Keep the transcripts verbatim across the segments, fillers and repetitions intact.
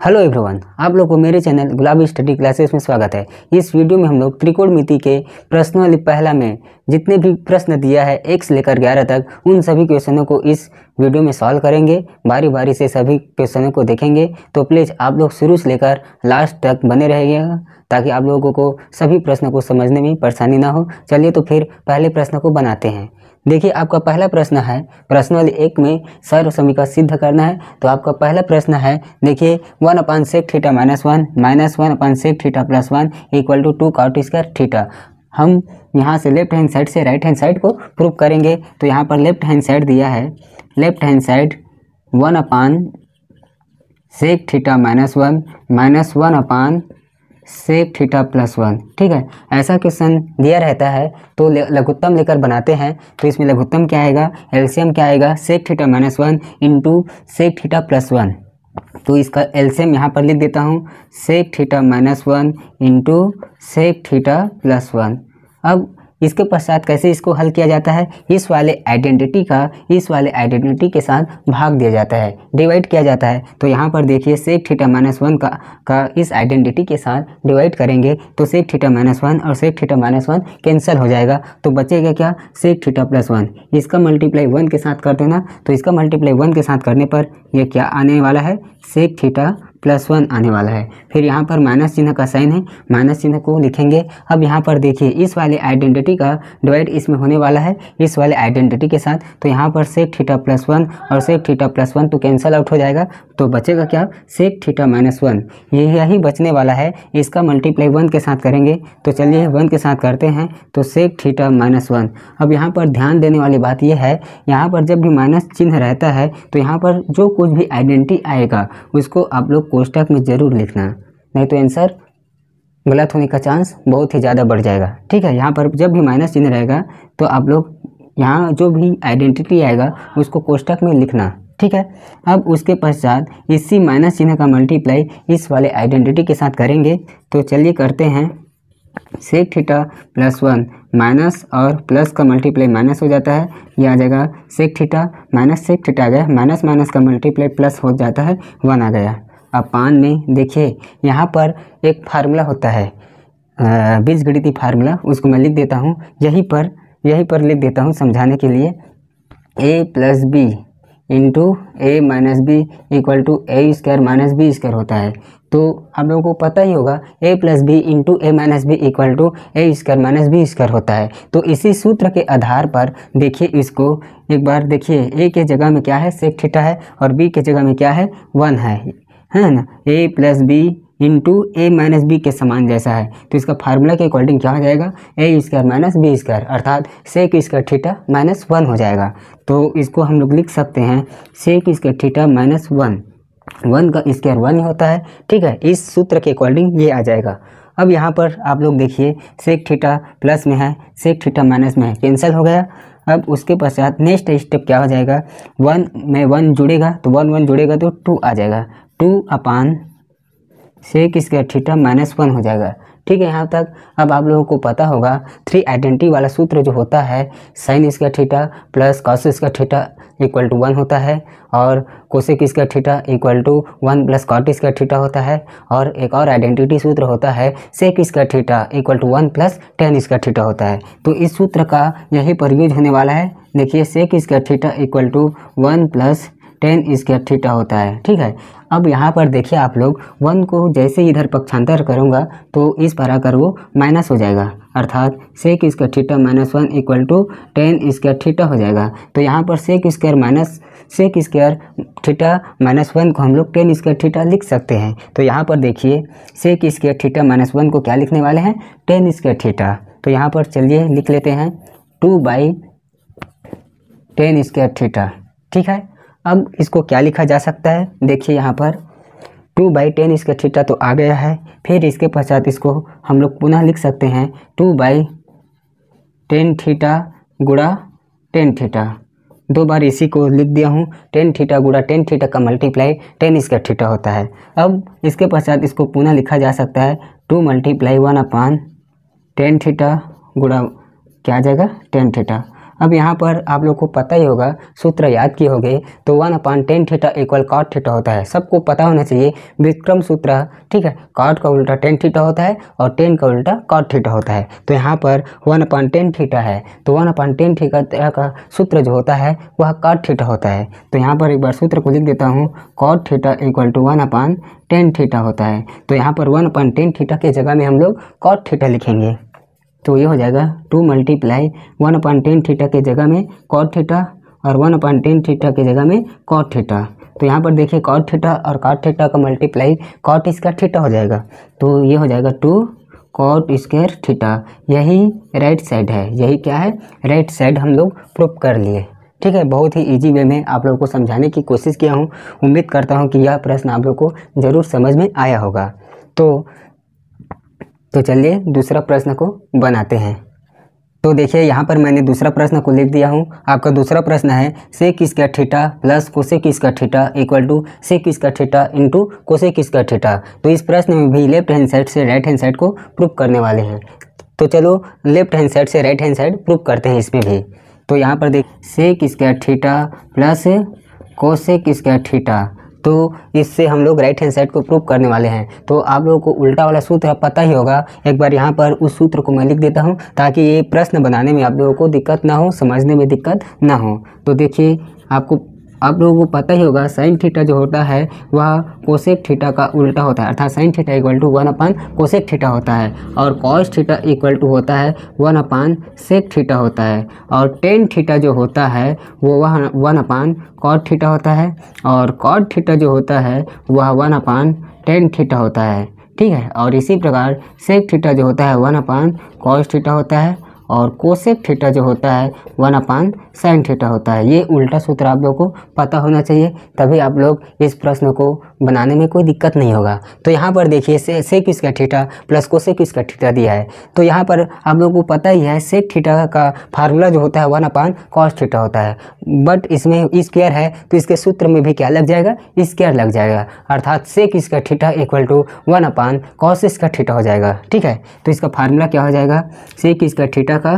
Hello everyone, आप लोग को मेरे चैनल गुलाबी स्टडी क्लासेस में स्वागत है। इस वीडियो में हम लोग त्रिकोणमिति के प्रश्नावली पहला में जितने भी प्रश्न दिया है एक से लेकर ग्यारह तक उन सभी क्वेश्चनों को इस वीडियो में सॉल्व करेंगे। बारी बारी से सभी क्वेश्चनों को देखेंगे, तो प्लीज़ आप लोग शुरू से लेकर लास्ट तक बने रहिएगा ताकि आप लोगों को सभी प्रश्नों को समझने में परेशानी ना हो। चलिए तो फिर पहले प्रश्न को बनाते हैं। देखिए, आपका पहला प्रश्न है प्रश्नावली एक में सर्व समीकरण सिद्ध करना है। तो आपका पहला प्रश्न है, देखिए one upon sec theta minus one minus one upon sec theta plus one equal to two cot square theta. हम यहाँ से लेफ्ट हैंड साइड से राइट हैंड साइड को प्रूव करेंगे। तो यहाँ पर लेफ्ट हैंड साइड दिया है, left hand side one upon sec theta minus one minus one upon sec theta plus one. ठीक है, ऐसा क्वेश्चन दिया रहता है तो लघुत्तम लेकर बनाते हैं। तो इसमें लघुत्तम क्या आएगा, एलसीएम क्या आएगा, sec theta minus one into sec theta plus one. तो इसका एलसीएम यहाँ पर लिख देता हूँ, sec theta minus one into sec theta plus one. अब इसके पश्चात कैसे इसको हल किया जाता है, इस वाले आइडेंटिटी का इस वाले आइडेंटिटी के साथ भाग दिया जाता है, डिवाइड किया जाता है। तो यहाँ पर देखिए सेक थीटा माइनस वन का का इस आइडेंटिटी के साथ डिवाइड करेंगे तो सेक थीटा माइनस वन और sec theta minus one cancel हो जाएगा। तो बचेगा क्या, सेक थीटा प्लस वन। इसका मल्टीप्लाई वन के साथ कर देना। तो इसका मल्टीप्लाई वन के साथ करने पर ये क्या आने वाला है, सेक थीटा प्लस वन आने वाला है। फिर यहाँ पर माइनस चिन्ह का साइन है, माइनस चिन्ह को लिखेंगे। अब यहाँ पर देखिए इस वाले आइडेंटिटी का डिवाइड इसमें होने वाला है इस वाले आइडेंटिटी के साथ। तो यहाँ पर सेक थीटा प्लस वन और सेक थीटा प्लस वन तो कैंसिल आउट हो जाएगा। तो बचेगा क्या, सेक थीटा माइनस वन। ये यही बचने वाला है। इसका मल्टीप्लाई वन के साथ करेंगे। तो चलिए वन के साथ करते हैं। तो सेक थीटा माइनस वन। अब यहाँ पर ध्यान देने वाली बात यह है, यहाँ पर जब भी माइनस चिन्ह रहता है तो यहाँ पर जो कुछ भी आइडेंटिटी आएगा उसको आप लोग कोष्टक में ज़रूर लिखना, नहीं तो आंसर गलत होने का चांस बहुत ही ज़्यादा बढ़ जाएगा। ठीक है, यहाँ पर जब भी माइनस चिन्ह रहेगा तो आप लोग यहाँ जो भी आइडेंटिटी आएगा उसको कोष्टक में लिखना। ठीक है, अब उसके पश्चात इसी माइनस चिन्ह का मल्टीप्लाई इस वाले आइडेंटिटी के साथ करेंगे। तो चलिए करते हैं, sec theta plus one minus और प्लस का मल्टीप्लाई माइनस हो जाता है, ये आ जाएगा sec theta minus sec theta आ गया, माइनस माइनस का मल्टीप्लाई प्लस हो जाता है, वन आ गया। अब पान में देखिए यहाँ पर एक फार्मूला होता है, बीजगणितीय फार्मूला, उसको मैं लिख देता हूँ यहीं पर यहीं पर लिख देता हूँ समझाने के लिए। A plus B into A minus B equal to A square minus B square होता है। तो आप लोगों को पता ही होगा a plus B into A minus B equal to A square minus B square होता है। तो इसी सूत्र के आधार पर देखिए इसको एक बार देखिए, a के जगह में क्या है, सेक थीटा है, और b के जगह में क्या है, वन है, है ना। a plus B into A minus B के समान जैसा है। तो इसका फार्मूला के अकॉर्डिंग क्या हो जाएगा, A square minus B square, अर्थात sec square theta minus one हो जाएगा। तो इसको हम लोग लिख सकते हैं sec square theta minus one, one का स्क्वायर वन ही होता है। ठीक है, इस सूत्र के अकॉर्डिंग ये आ जाएगा। अब यहाँ पर आप लोग देखिए सेक थीटा प्लस में है, सेक थीटा माइनस में है, कैंसिल हो गया। अब उसके पश्चात नेक्स्ट स्टेप क्या हो जाएगा, वन में वन जुड़ेगा तो वन वन जुड़ेगा तो टू आ जाएगा, two upon sec square theta minus one हो जाएगा। ठीक है, यहाँ तक अब आप लोगों को पता होगा थ्री आइडेंटिटी वाला सूत्र जो होता है, sine square theta plus cos square theta equal to one होता है, और cosec square theta equal to one plus cot square theta होता है, और एक और आइडेंटिटी सूत्र होता है sec square theta equal to one plus tan square theta होता है। तो इस सूत्र का यही पर यूज होने वाला है। देखिए sec square theta equal to one plus tan square theta होता है। ठीक है, अब यहाँ पर देखिए आप लोग वन को जैसे इधर पक्षांतर करूँगा तो इस पर आकर वो माइनस हो जाएगा, अर्थात sec square theta minus one equal to tan square theta हो जाएगा। तो यहाँ पर sec square minus sec square theta minus one को हम लोग टेन स्क्वायर थीटा लिख सकते हैं। तो यहाँ पर देखिए sec square theta minus one को क्या लिखने वाले हैं, टेन स्क्वायर थीटा। तो यहाँ पर चलिए लिख लेते हैं two by tan square theta. ठीक है, अब इसको क्या लिखा जा सकता है, देखिए यहाँ पर two by tan square theta तो आ गया है। फिर इसके पश्चात इसको हम लोग पुनः लिख सकते हैं टू बाई टेन थीटा गुणा टेन थीटा, दो बार इसी को लिख दिया हूँ। टेन थीटा गुणा टेन थीटा का मल्टीप्लाई टेन स्क्वायर थीटा होता है। अब इसके पश्चात इसको पुनः लिखा जा सकता है two multiply one upon tan theta गुणा क्या आ जाएगा, टेन थीटा। अब यहाँ पर आप लोग को पता ही होगा, सूत्र याद किए होंगे, तो one upon tan theta equal cot theta होता है। सबको पता होना चाहिए व्युत्क्रम सूत्र, ठीक है। कॉट का उल्टा टेन थीटा होता है और टेन का उल्टा कॉट थीटा होता है। तो यहाँ पर वन अपान टेन थीटा है, तो वन अपान टेन थीटा का सूत्र जो होता है वह कॉट थीटा होता है। तो यहाँ पर एक बार सूत्र को लिख देता हूँ, cot theta equal to one upon tan theta होता है। तो यहाँ पर वन अपान टेन थीटा के जगह में हम लोग कॉट थीटा लिखेंगे, तो ये हो जाएगा two multiply one upon tan theta के जगह में कॉट थीटा और वन अपान टेन थीटा के जगह में कॉट थीटा। तो यहाँ पर देखिए कॉट थीटा और कॉट थीटा का मल्टीप्लाई कॉट स्क्वायर थीटा हो जाएगा, तो ये हो जाएगा टू कॉट स्क्वायर थीटा। यही राइट साइड है, यही क्या है, राइट साइड हम लोग प्रूफ कर लिए, ठीक है। बहुत ही इजी वे में आप लोगों को समझाने की कोशिश किया हूँ। उम्मीद करता हूँ कि यह प्रश्न आप लोग को ज़रूर समझ में आया होगा। तो तो चलिए दूसरा प्रश्न को बनाते हैं। तो देखिए यहाँ पर मैंने दूसरा प्रश्न को लिख दिया हूँ। आपका दूसरा प्रश्न है sec square theta plus cosec square theta equal to sec square theta into cosec square theta. तो इस प्रश्न में भी लेफ्ट हैंड साइड से राइट हैंड साइड को प्रूव करने वाले हैं। तो चलो लेफ्ट हैंड साइड से राइट हैंड साइड प्रूव करते हैं इसमें भी। तो यहाँ पर देख sec square theta plus cosec square theta, तो इससे हम लोग राइट हैंड साइड को प्रूव करने वाले हैं। तो आप लोगों को उल्टा वाला सूत्र पता ही होगा, एक बार यहाँ पर उस सूत्र को मैं लिख देता हूँ ताकि ये प्रश्न बनाने में आप लोगों को दिक्कत ना हो, समझने में दिक्कत ना हो। तो देखिए आपको आप लोगों को पता ही होगा साइन थीटा जो होता है वह कोसेक थीटा का उल्टा होता है, अर्थात sine theta equal to one upon cosec theta होता है और कॉस थीटा इक्वल टू होता है वन अपान सेक थीटा होता है और टेन थीटा जो होता है वो वह वन अपान कॉट थीटा होता है और कॉट थीटा जो होता है वह वन अपान टेन थीटा होता है, ठीक है। और इसी प्रकार सेक थीटा जो होता है वन अपान कॉस थीटा होता है और कोसेक थीटा जो होता है वन अपान साइन थीटा होता है। ये उल्टा सूत्र आप लोग को पता होना चाहिए, तभी आप लोग इस प्रश्न को बनाने में कोई दिक्कत नहीं होगा। तो यहाँ पर देखिए से sec square theta plus cosec square theta दिया है। तो यहाँ पर आप लोग को पता ही है सेक थीटा का फार्मूला जो होता है वन अपान कॉस थीटा होता है, बट इसमें स्क्वायर है तो इसके सूत्र में भी क्या लग जाएगा, स्क्वायर लग जाएगा, अर्थात sec square theta equal to one upon cos square theta हो जाएगा, ठीक है। तो इसका फार्मूला क्या हो जाएगा, सेक स्क्वायर थीटा का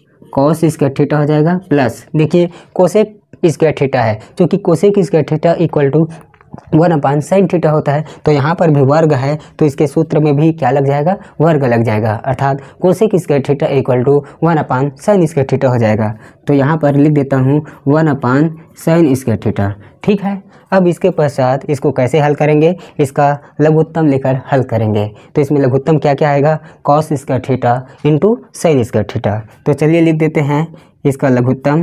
कॉस स्क्वायर थीटा हो जाएगा प्लस देखिए कोसेक स्क्वायर थीटा है, क्योंकि cosec square theta equal to one upon sine theta होता है। तो यहाँ पर भी वर्ग है तो इसके सूत्र में भी क्या लग जाएगा, वर्ग लग जाएगा, अर्थात cosec square theta equal to one upon sine square theta हो जाएगा। तो यहाँ पर लिख देता हूँ one upon sine square theta, ठीक है। अब इसके पश्चात इसको कैसे हल करेंगे, इसका लघुत्तम लेकर हल करेंगे। तो इसमें लघुत्तम क्या क्या आएगा, cos square theta into sine square theta. तो चलिए लिख देते हैं इसका लघुत्तम,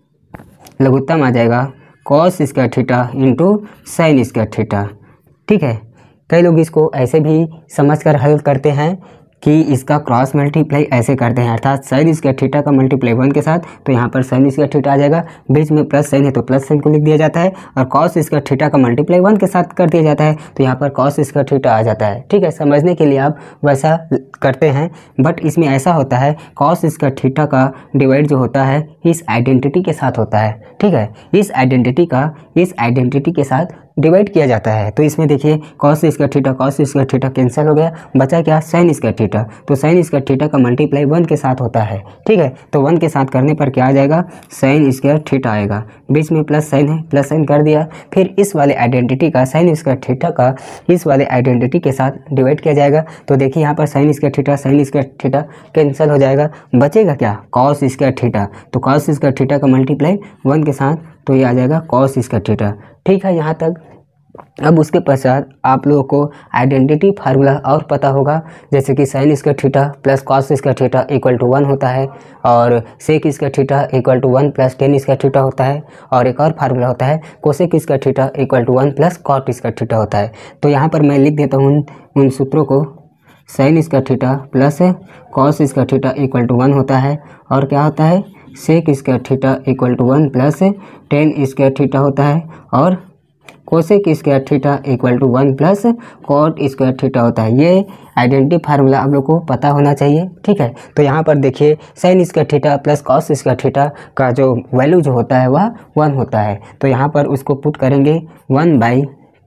लघुत्तम आ जाएगा cos square theta into sine square theta, ठीक है। कई लोग इसको ऐसे भी समझकर हल करते हैं कि इसका क्रॉस मल्टीप्लाई ऐसे करते हैं, अर्थात साइन स्क्वायर थीटा का मल्टीप्लाई वन के साथ, तो यहाँ पर साइन स्क्वायर थीटा आ जाएगा, बीच में प्लस साइन है तो प्लस साइन को लिख दिया जाता है, और कॉस स्क्वायर थीटा का मल्टीप्लाई वन के साथ कर दिया जाता है तो यहाँ पर कॉस स्क्वायर थीटा आ जाता है, ठीक है। समझने के लिए आप वैसा करते हैं, बट इसमें ऐसा होता है कॉस स्क्वायर थीटा का डिवाइड जो होता है इस आइडेंटिटी के साथ होता है, ठीक है। इस आइडेंटिटी का इस आइडेंटिटी के साथ डिवाइड किया जाता है। तो इसमें देखिए cos square theta cos square theta cancel हो गया, बचा क्या, साइन स्क्वायर थीटा। तो साइन स्क्वायर थीटा का मल्टीप्लाई वन के साथ होता है, ठीक है। तो वन के साथ करने पर क्या आ जाएगा, साइन स्क्वायर थीटा आएगा, बीच में प्लस साइन है, प्लस साइन कर दिया, फिर इस वाले आइडेंटिटी का साइन स्क्वायर थीटा का इस वाले आइडेंटिटी के साथ डिवाइड किया जाएगा। तो देखिए यहाँ पर sine square theta sine square theta cancel हो जाएगा, बचेगा क्या, कॉस स्क्वायर थीटा। तो कॉस स्क्वायर थीटा का मल्टीप्लाई वन के साथ, तो ये आ जाएगा कॉस स्क्वायर थीटा, ठीक है। यहाँ तक अब उसके पश्चात आप लोगों को आइडेंटिटी फार्मूला और पता होगा, जैसे कि sine square theta plus cos square theta equal to one होता है, और sec square theta equal to one plus tan square theta होता है, और एक और फार्मूला होता है cosec square theta equal to one plus cot square theta होता है। तो यहाँ पर मैं लिख देता हूँ उन सूत्रों को, sine square theta plus cos square theta equal to one होता है, और क्या होता है, sec square theta equal to one plus tan square theta होता है, और cosec square theta equal to one plus cot square theta होता है। ये आइडेंटिटी फार्मूला आप लोग को पता होना चाहिए, ठीक है। तो यहाँ पर देखिए sine square theta plus cos square theta का जो वैल्यू जो होता है वह वन होता है। तो यहाँ पर उसको पुट करेंगे one by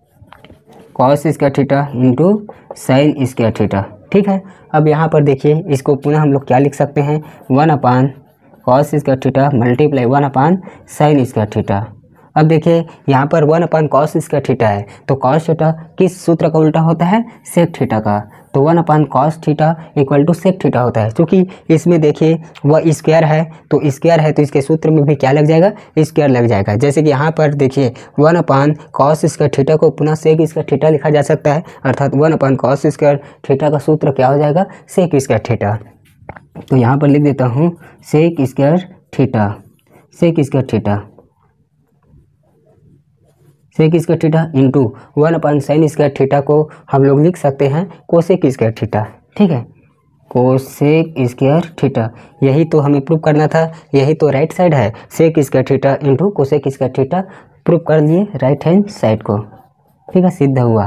cos square theta into sine square theta, ठीक है। अब यहाँ पर देखिए इसको पुनः हम लोग क्या लिख सकते हैं, one upon cos square theta multiply one upon sine square theta. अब देखिए यहाँ पर one upon cos square theta है, तो कॉस थीटा किस सूत्र का उल्टा होता है, सेक थीटा का। तो one upon cos theta equal to sec theta होता है। क्योंकि इसमें देखिए वह स्क्वायर है, तो स्क्वायर है तो इसके सूत्र में भी क्या लग जाएगा, स्क्वायर लग जाएगा। जैसे कि यहाँ पर देखिए one upon cos square theta को पुनः सेक स्क्वायर थीटा लिखा जा सकता है, अर्थात one upon cos square theta का सूत्र क्या हो जाएगा, सेक स्क्वायर थीटा। तो यहाँ पर लिख देता हूँ sec square theta, sec square theta sec square theta into one upon sine square theta को हम लोग लिख सकते हैं कोसेक स्क्वायर थीटा। ठीक है, कोसेक स्क्वायर थीटा, यही तो हमें प्रूव करना था, यही तो राइट साइड है। Sec square theta into cosec square theta prove कर लिए राइट हैंड साइड को। ठीक है, सिद्ध हुआ।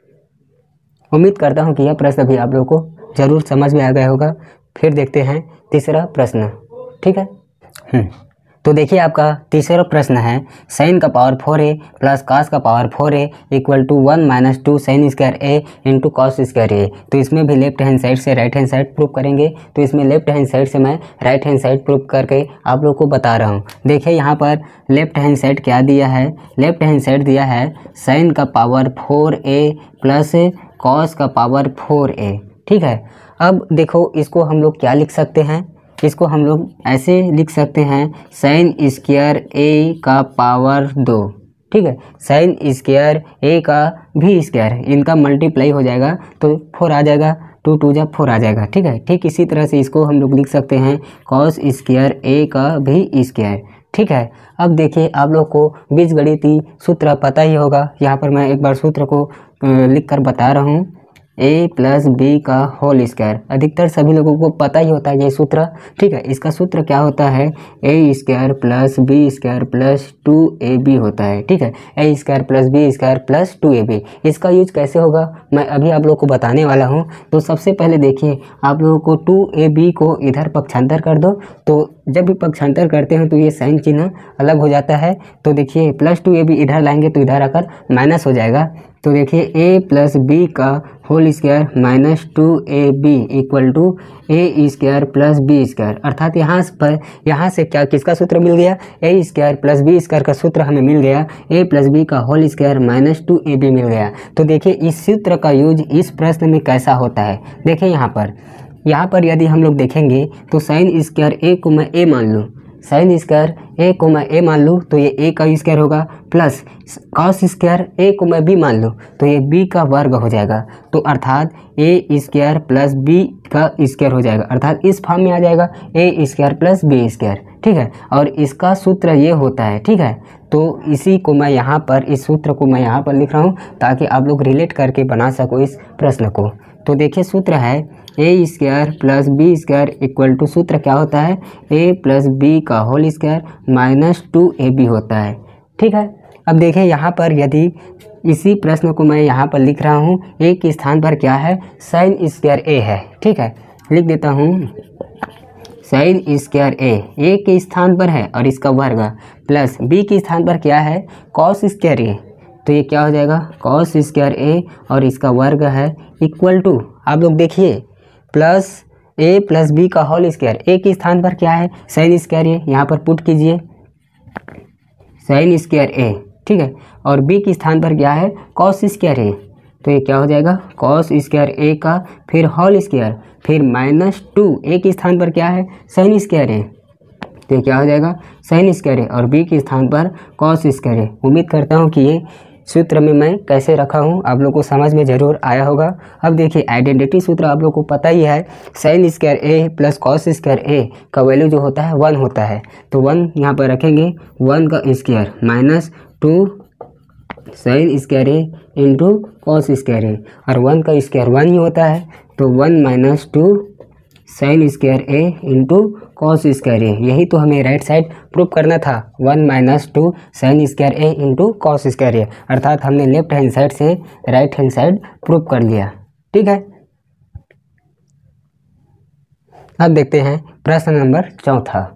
उम्मीद करता हूँ कि यह प्रश्न भी आप लोगों को जरूर समझ में आ गया होगा। फिर देखते हैं तीसरा प्रश्न। ठीक है, हम्म तो देखिए आपका तीसरा प्रश्न है साइन का power four A plus cos का power four A equal to one minus two sine square A into cos square A. तो इसमें भी लेफ्ट हैंड साइड से राइट हैंड साइड प्रूव करेंगे। तो इसमें लेफ्ट हैंड साइड से मैं राइट हैंड साइड प्रूव करके आप लोग को बता रहा हूँ। देखिए यहाँ पर लेफ्ट हैंड साइड क्या दिया है, लेफ्ट हैंड साइड दिया है साइन का power four A plus cos का पावर फोर ए। ठीक है, अब देखो इसको हम लोग क्या लिख सकते हैं, इसको हम लोग ऐसे लिख सकते हैं साइन स्क्वायर ए का पावर दो। ठीक है, साइन स्क्वायर ए का भी स्क्वायर है, इनका मल्टीप्लाई हो जाएगा तो फोर आ जाएगा, टू टू जा फोर आ जाएगा। ठीक है, ठीक इसी तरह से इसको हम लोग लिख सकते हैं कॉस स्क्वायर ए का भी स्क्वायर। ठीक है, अब देखिए आप लोग को बीजगणितीय सूत्र पता ही होगा। यहाँ पर मैं एक बार सूत्र को लिख कर बता रहा हूँ, ए प्लस बी का होल स्क्वायर। अधिकतर सभी लोगों को पता ही होता है ये सूत्र। ठीक है, इसका सूत्र क्या होता है, ए square plus B square plus two ए बी होता है। ठीक है, ए square plus B square plus two ए बी। इसका यूज कैसे होगा मैं अभी आप लोग को बताने वाला हूँ। तो सबसे पहले देखिए आप लोगों को टू ए बी को इधर पक्षांतर कर दो। तो जब भी पक्षांतर करते हैं तो ये साइन चिन्ह अलग हो जाता है। तो देखिए प्लस टू ए बी इधर लाएंगे तो इधर आकर माइनस हो जाएगा। तो देखिए ए प्लस बी का whole square minus two A B equal to A square plus B square. अर्थात यहाँ पर यहाँ से क्या किसका सूत्र मिल गया, A square plus B square का सूत्र हमें मिल गया, ए प्लस बी का होल स्क्वायर माइनस टू ए बी मिल गया। तो देखिए इस सूत्र का यूज इस प्रश्न में कैसा होता है। देखिए यहाँ पर यहाँ पर यदि हम लोग देखेंगे तो साइन स्क्वायर ए को मैं ए मान लूँ, साइन स्क्वायर ए को मैं ए मान लूँ तो ये ए का स्क्वायर होगा, प्लस कॉस स्क्वायर ए को मैं बी मान लूँ तो ये बी का वर्ग हो जाएगा। तो अर्थात ए स्क्वायर प्लस बी का स्क्वायर हो जाएगा, अर्थात इस फॉर्म में आ जाएगा A square plus B square. ठीक है, और इसका सूत्र ये होता है। ठीक है, तो इसी को मैं यहाँ पर इस सूत्र को मैं यहाँ पर लिख रहा हूँ ताकि आप लोग रिलेट करके बना सको इस प्रश्न को। तो देखिए सूत्र है ए square plus B square equal to, सूत्र क्या होता है, ए प्लस बी का होल स्क्वायर माइनस टू ए बी होता है। ठीक है, अब देखें यहाँ पर यदि इसी प्रश्न को मैं यहाँ पर लिख रहा हूँ, ए के स्थान पर क्या है, साइन स्क्वायर ए है। ठीक है, लिख देता हूँ साइन स्क्वायर ए, ए के स्थान पर है और इसका वर्ग, प्लस बी के स्थान पर क्या है, कॉस स्क्वायर ए। तो ये क्या हो जाएगा, कॉस स्क्वायर ए और इसका वर्ग है इक्वल टू, आप लोग देखिए प्लस ए प्लस बी का होल स्क्वायर। ए के स्थान पर क्या है, साइन स्क्वायर ए, यहाँ पर पुट कीजिए साइन स्क्वायर ए। ठीक है, और बी के स्थान पर क्या है, कॉस स्क्वायर ए। तो ये क्या हो जाएगा, कॉस स्क्वायर ए का फिर होल स्क्वायर फिर माइनस टू, ए के स्थान पर क्या है, साइन स्क्वायर ए। तो ये क्या हो जाएगा, साइन स्क्वायर ए और बी के स्थान पर कॉस स्क्वायर ए। उम्मीद करता हूँ कि ये सूत्र में मैं कैसे रखा हूँ आप लोग को समझ में ज़रूर आया होगा। अब देखिए आइडेंटिटी सूत्र आप लोग को पता ही है, sine square A plus cos square A का वैल्यू जो होता है वन होता है। तो वन यहाँ पर रखेंगे, वन का square minus two sine square A into cos square A, और वन का स्क्वायर वन ही होता है। तो one minus two sine square A into cos square A, यही तो हमें राइट साइड प्रूव करना था, one minus two sine square A into cos square A. अर्थात हमने लेफ्ट हैंड साइड से राइट हैंड साइड प्रूव कर लिया। ठीक है, अब देखते हैं प्रश्न नंबर चौथा।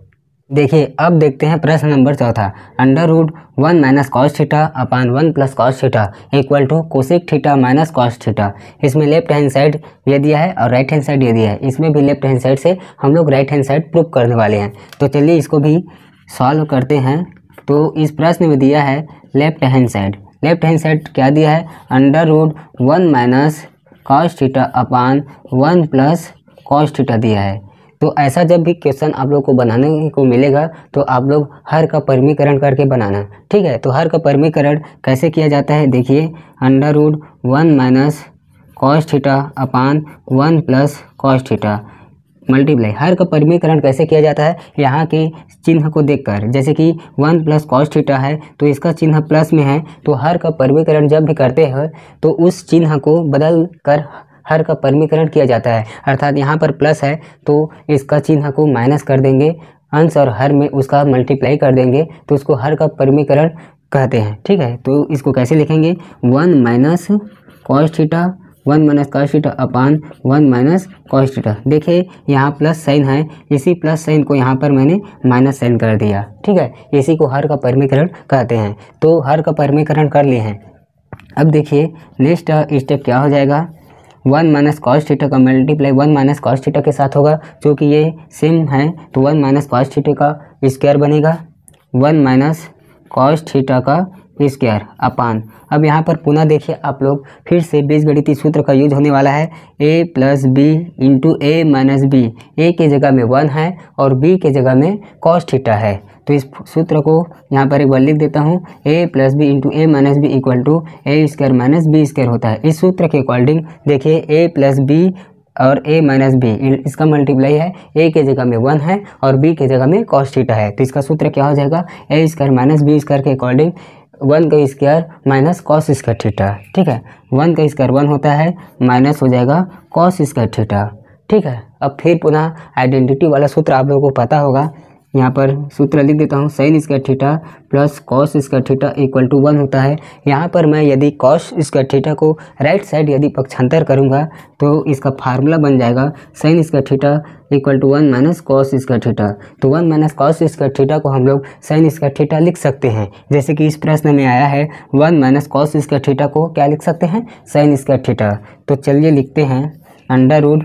देखिए अब देखते हैं प्रश्न नंबर चौथा। Under root one minus cos theta upon one plus cos theta equal to cosec theta minus cos theta. इसमें लेफ्ट हैंड साइड ये दिया है और राइट हैंड साइड ये दिया है। इसमें भी लेफ्ट हैंड साइड से हम लोग राइट हैंड साइड प्रूव करने वाले हैं। तो चलिए इसको भी सॉल्व करते हैं। तो इस प्रश्न में दिया है left hand side. Left hand side क्या दिया है? Under root one minus cos theta upon one plus cos theta दिया है। तो ऐसा जब भी क्वेश्चन आप लोग को बनाने को मिलेगा तो आप लोग हर का परिमीकरण करके बनाना, ठीक है। तो हर का परिमीकरण कैसे किया जाता है? देखिए under root one minus cos theta upon one plus cos theta multiply. हर का परिमीकरण कैसे किया जाता है? यहाँ के चिन्ह को देखकर, जैसे कि वन प्लस कॉस थीटा है तो इसका चिन्ह प्लस में है, तो हर का परिमीकरण जब भी करते हैं तो उस चिन्ह को बदल कर हर का परिमीकरण किया जाता है। अर्थात यहाँ पर प्लस है तो इसका चिन्ह को माइनस कर देंगे, अंश और हर में उसका मल्टीप्लाई कर देंगे, तो उसको हर का परिमीकरण कहते हैं, ठीक है। तो इसको कैसे लिखेंगे? One minus cos theta one minus cos theta upon one minus cos theta. देखिए यहाँ प्लस साइन है, इसी प्लस साइन को यहाँ पर मैंने माइनस साइन कर दिया, ठीक है। इसी को हर का परिमीकरण कहते हैं। तो हर का परिमीकरण कर लिए हैं। अब देखिए नेक्स्ट स्टेप क्या हो जाएगा? वन माइनस कॉस थीटा का multiply one minus cos theta के साथ होगा, क्योंकि ये सेम है तो वन माइनस कॉस थीटा का स्क्वायर बनेगा वन माइनस कॉस थीटा का स्क्वायर अपान। अब यहाँ पर पुनः देखिए आप लोग, फिर से बीजगणितीय सूत्र का यूज होने वाला है। a plus B into A minus B. ए के जगह में वन है और b के जगह में कॉस थीटा है, तो इस सूत्र को यहाँ पर एक बार लिख देता हूँ। a plus B into A minus B equal to A square minus B square होता है। इस सूत्र के अकॉर्डिंग देखिए a प्लस बी और a माइनस बी इसका मल्टीप्लाई है, a के जगह में वन है और b के जगह में कॉस थीटा है, तो इसका सूत्र क्या हो जाएगा? A square minus B square के अकॉर्डिंग वन का square minus cos square theta, ठीक है। वन का स्क्वायर वन होता है, माइनस हो जाएगा कॉस स्क्वायर थीटा, ठीक है। अब फिर पुनः आइडेंटिटी वाला सूत्र आप लोगों को पता होगा, यहाँ पर सूत्र लिख देता हूँ। Sine square theta plus cos square theta equal to one होता है। यहाँ पर मैं यदि कॉस स्क्वायर थीटा को राइट साइड यदि पक्षांतर करूँगा तो इसका फार्मूला बन जाएगा sine square theta equal to one minus cos square theta. तो one minus cos square theta को हम लोग साइन स्क्वायर थीटा लिख सकते हैं, जैसे कि इस प्रश्न में आया है one minus cos square theta को क्या लिख सकते हैं? Sine square theta. तो चलिए लिखते हैं under root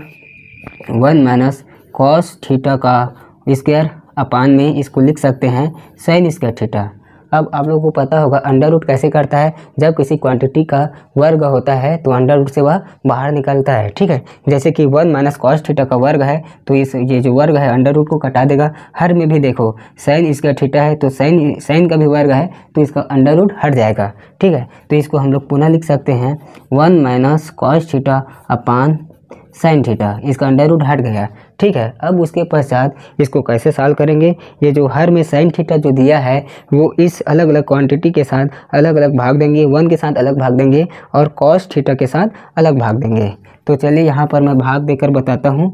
one minus cos theta का स्क्वायर अपान में इसको लिख सकते हैं साइन स्क्वायर थीटा। अब आप लोगों को पता होगा अंडर रूट कैसे करता है? जब किसी क्वांटिटी का वर्ग होता है तो अंडर रूट से वह बाहर निकलता है, ठीक है। जैसे कि वन माइनस कॉस थीटा का वर्ग है तो इस ये जो वर्ग है अंडर रूट को कटा देगा। हर में भी देखो साइन स्क्वायर थीटा है तो साइन साइन का भी वर्ग है तो इसका अंडर रूट हट जाएगा, ठीक है। तो इसको हम लोग पुनः लिख सकते हैं one minus cos theta upon sine theta, इसका अंडर रूट हट गया, ठीक है। अब उसके पश्चात इसको कैसे सॉल्व करेंगे? ये जो हर में साइन थीटा जो दिया है वो इस अलग अलग क्वांटिटी के साथ अलग अलग भाग देंगे, वन के साथ अलग भाग देंगे और कॉस थीटा के साथ अलग भाग देंगे। तो चलिए यहाँ पर मैं भाग देकर बताता हूँ।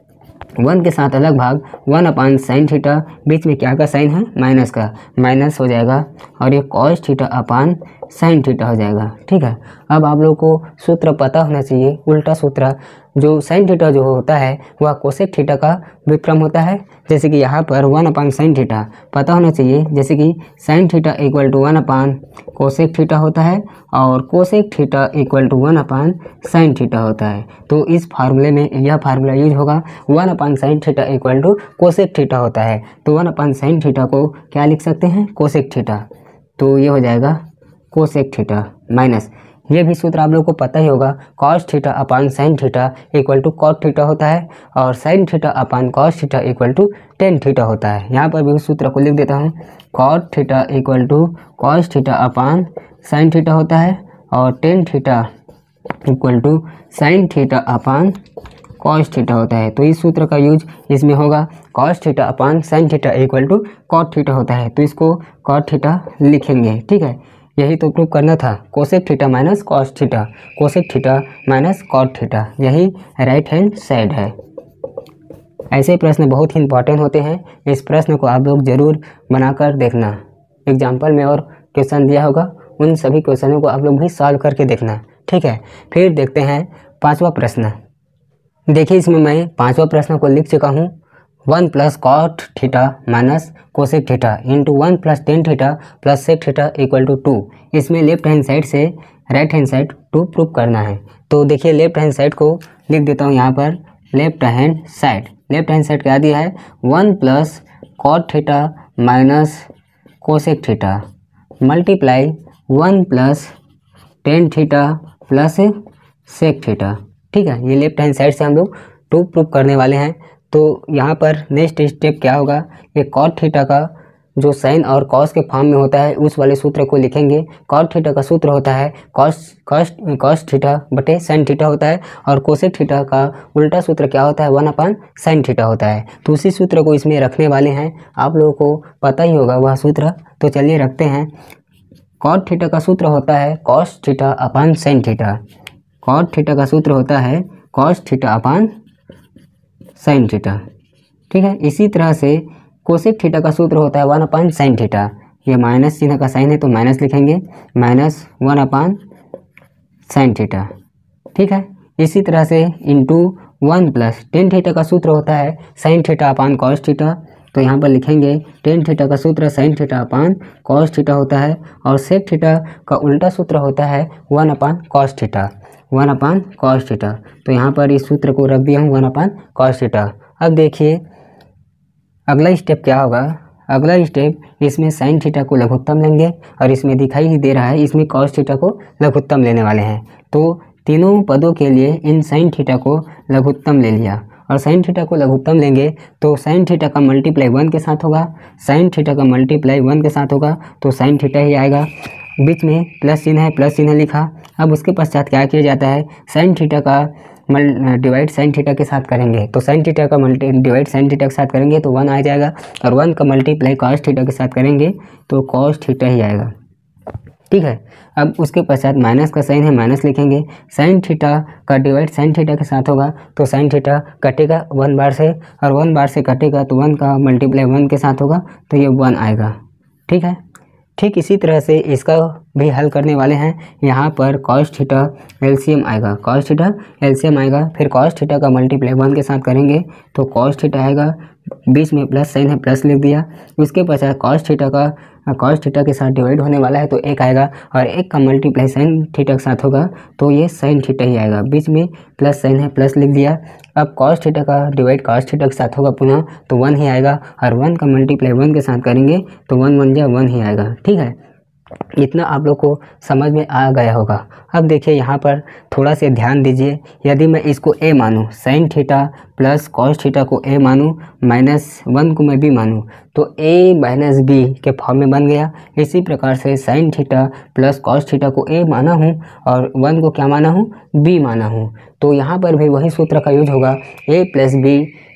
वन के साथ अलग भाग, वन अपान साइन थीटा, बीच में क्या का साइन है? माइनस का, माइनस हो जाएगा और ये cos theta upon sine theta हो जाएगा, ठीक है। अब आप लोगों को सूत्र पता होना चाहिए, उल्टा सूत्र। जो साइन थीटा जो होता है वह कोसेक थीटा का व्युत्क्रम होता है, जैसे कि यहाँ पर वन अपान साइन थीटा पता होना चाहिए, जैसे कि sine theta equal to one upon cosec theta होता है और cosec theta equal to one upon sine theta होता है। तो इस फार्मूले में यह फार्मूला यूज होगा, one upon sine theta equal to cosec theta होता है, तो वन अपान साइन थीटा को क्या लिख सकते हैं? Cosec theta. तो ये हो जाएगा कोसेक थीटा माइनस, ये भी सूत्र आप लोग को पता ही होगा, cos theta upon sine theta equal to cot theta होता है और sine theta upon cos theta equal to tan theta होता है। यहाँ पर भी उस सूत्र को लिख देता हूँ, cot theta equal to cos theta upon sine theta होता है और tan theta equal to sine theta upon cos theta होता है। तो इस सूत्र का यूज इसमें होगा, cos theta upon sine theta equal to cot theta होता है, तो इसको कॉट थीटा लिखेंगे, ठीक है। यही तो प्रूव करना था, cosec theta minus cos theta, cosec theta minus cot theta, यही राइट हैंड साइड है। ऐसे प्रश्न बहुत ही इंपॉर्टेंट होते हैं, इस प्रश्न को आप लोग जरूर बनाकर देखना। एग्जाम्पल में और क्वेश्चन दिया होगा, उन सभी क्वेश्चनों को आप लोग भी सॉल्व करके देखना, ठीक है। फिर देखते हैं पाँचवा प्रश्न। देखिए इसमें मैं पाँचवा प्रश्न को लिख चुका हूँ, one plus cot theta minus cosec theta into one plus tan theta plus sec theta equal to two. इसमें लेफ्ट हैंड साइड से right hand side to prove करना है। तो देखिए लेफ्ट हैंड साइड को लिख देता हूँ यहाँ पर। Left hand side left hand side क्या दिया है, one plus cot theta minus cosec theta multiply one plus tan theta plus sec theta. ठीक है, ये लेफ्ट हैंड साइड से हम लोग टू प्रूव करने वाले हैं। तो यहाँ पर नेक्स्ट स्टेप क्या होगा, ये कॉट थीटा का जो साइन और कॉस के फॉर्म में होता है उस वाले सूत्र को लिखेंगे। कॉट थीटा का सूत्र होता है कॉस कॉस कॉस थीटा बटे साइन थीटा होता है, और कोसेक थीटा का उल्टा सूत्र क्या होता है, वन अपान साइन थीटा होता है। तो उसी सूत्र को इसमें रखने वाले हैं, आप लोगों को पता ही होगा वह सूत्र। तो चलिए रखते हैं। कॉट थीटा का सूत्र होता है cos theta upon sine theta. Cot theta का सूत्र होता है cos theta upon sine theta. ठीक है, इसी तरह से कोसेक थीटा का सूत्र होता है वन अपान साइन थीटा। ये माइनस चिन्ह का साइन है तो माइनस लिखेंगे, minus one upon sine theta. ठीक है, इसी तरह से into one plus tan theta का सूत्र होता है sine theta upon cos theta. तो यहाँ पर लिखेंगे टेन थीटा का सूत्र sine theta upon cos theta होता है, और सेक थीटा का उल्टा सूत्र होता है one upon cos theta, one upon cos theta. तो यहाँ पर इस सूत्र को रख दिया हूँ वन अपान कॉस थीटा। अब देखिए अगला स्टेप क्या होगा। अगला स्टेप इसमें साइन थीटा को लघुत्तम लेंगे, और इसमें दिखाई ही दे रहा है इसमें कॉस थीटा को लघुत्तम लेने वाले हैं। तो तीनों पदों के लिए इन साइन थीटा को लघुत्तम ले लिया, और साइन थीटा को लघुत्तम लेंगे तो साइन थीटा का मल्टीप्लाई वन के साथ होगा, साइन थीटा का मल्टीप्लाई वन के साथ होगा तो साइन थीटा ही आएगा। बीच में प्लस चिन्ह है, प्लस चिन्ह लिखा। अब उसके पश्चात क्या किया जाता है, साइन थीटा का डिवाइड साइन थीटा के साथ करेंगे। तो साइन थीटा का मल्टी डिवाइड साइन थीटा के साथ करेंगे तो वन आ जाएगा, और वन का मल्टीप्लाई कॉस थीटा के साथ करेंगे तो कॉस थीटा ही आएगा। ठीक है, अब उसके पश्चात माइनस का साइन है, माइनस लिखेंगे। साइन थीटा का डिवाइड साइन थीटा के साथ होगा तो साइन थीटा कटेगा वन बार से, और वन बार से कटेगा तो वन का मल्टीप्लाई वन के साथ होगा तो ये वन आएगा। ठीक है, ठीक इसी तरह से इसका भी हल करने वाले हैं। यहाँ पर कॉस थीटा एलसीएम आएगा, कॉस थीटा एलसीएम आएगा, फिर कॉस थीटा का मल्टीप्लाई वन के साथ करेंगे तो कॉस थीटा आएगा। बीच में प्लस साइन है, प्लस लिख दिया। उसके पश्चात कॉस थीटा का कॉस थीटा के साथ डिवाइड होने वाला है तो एक आएगा, और एक का मल्टीप्लाई साइन थीटा के साथ होगा तो ये साइन थीटा ही आएगा। बीच में प्लस साइन है, प्लस लिख दिया। अब कॉस थीटा का डिवाइड कॉस थीटा के साथ होगा पुनः तो वन ही आएगा, और वन का मल्टीप्लाई वन के साथ करेंगे तो वन वन जा वन ही आएगा। ठीक है, इतना आप लोग को समझ में आ गया होगा। अब देखिए यहाँ पर थोड़ा से ध्यान दीजिए। यदि मैं इसको ए मानूँ, sine theta plus cos theta को ए मानूँ, माइनस वन को मैं बी मानूँ, तो ए माइनस बी के फॉर्म में बन गया। इसी प्रकार से sine theta plus cos theta को ए माना हूँ और वन को क्या माना हूँ, बी माना हूँ। तो यहाँ पर भी वही सूत्र का यूज होगा, A plus B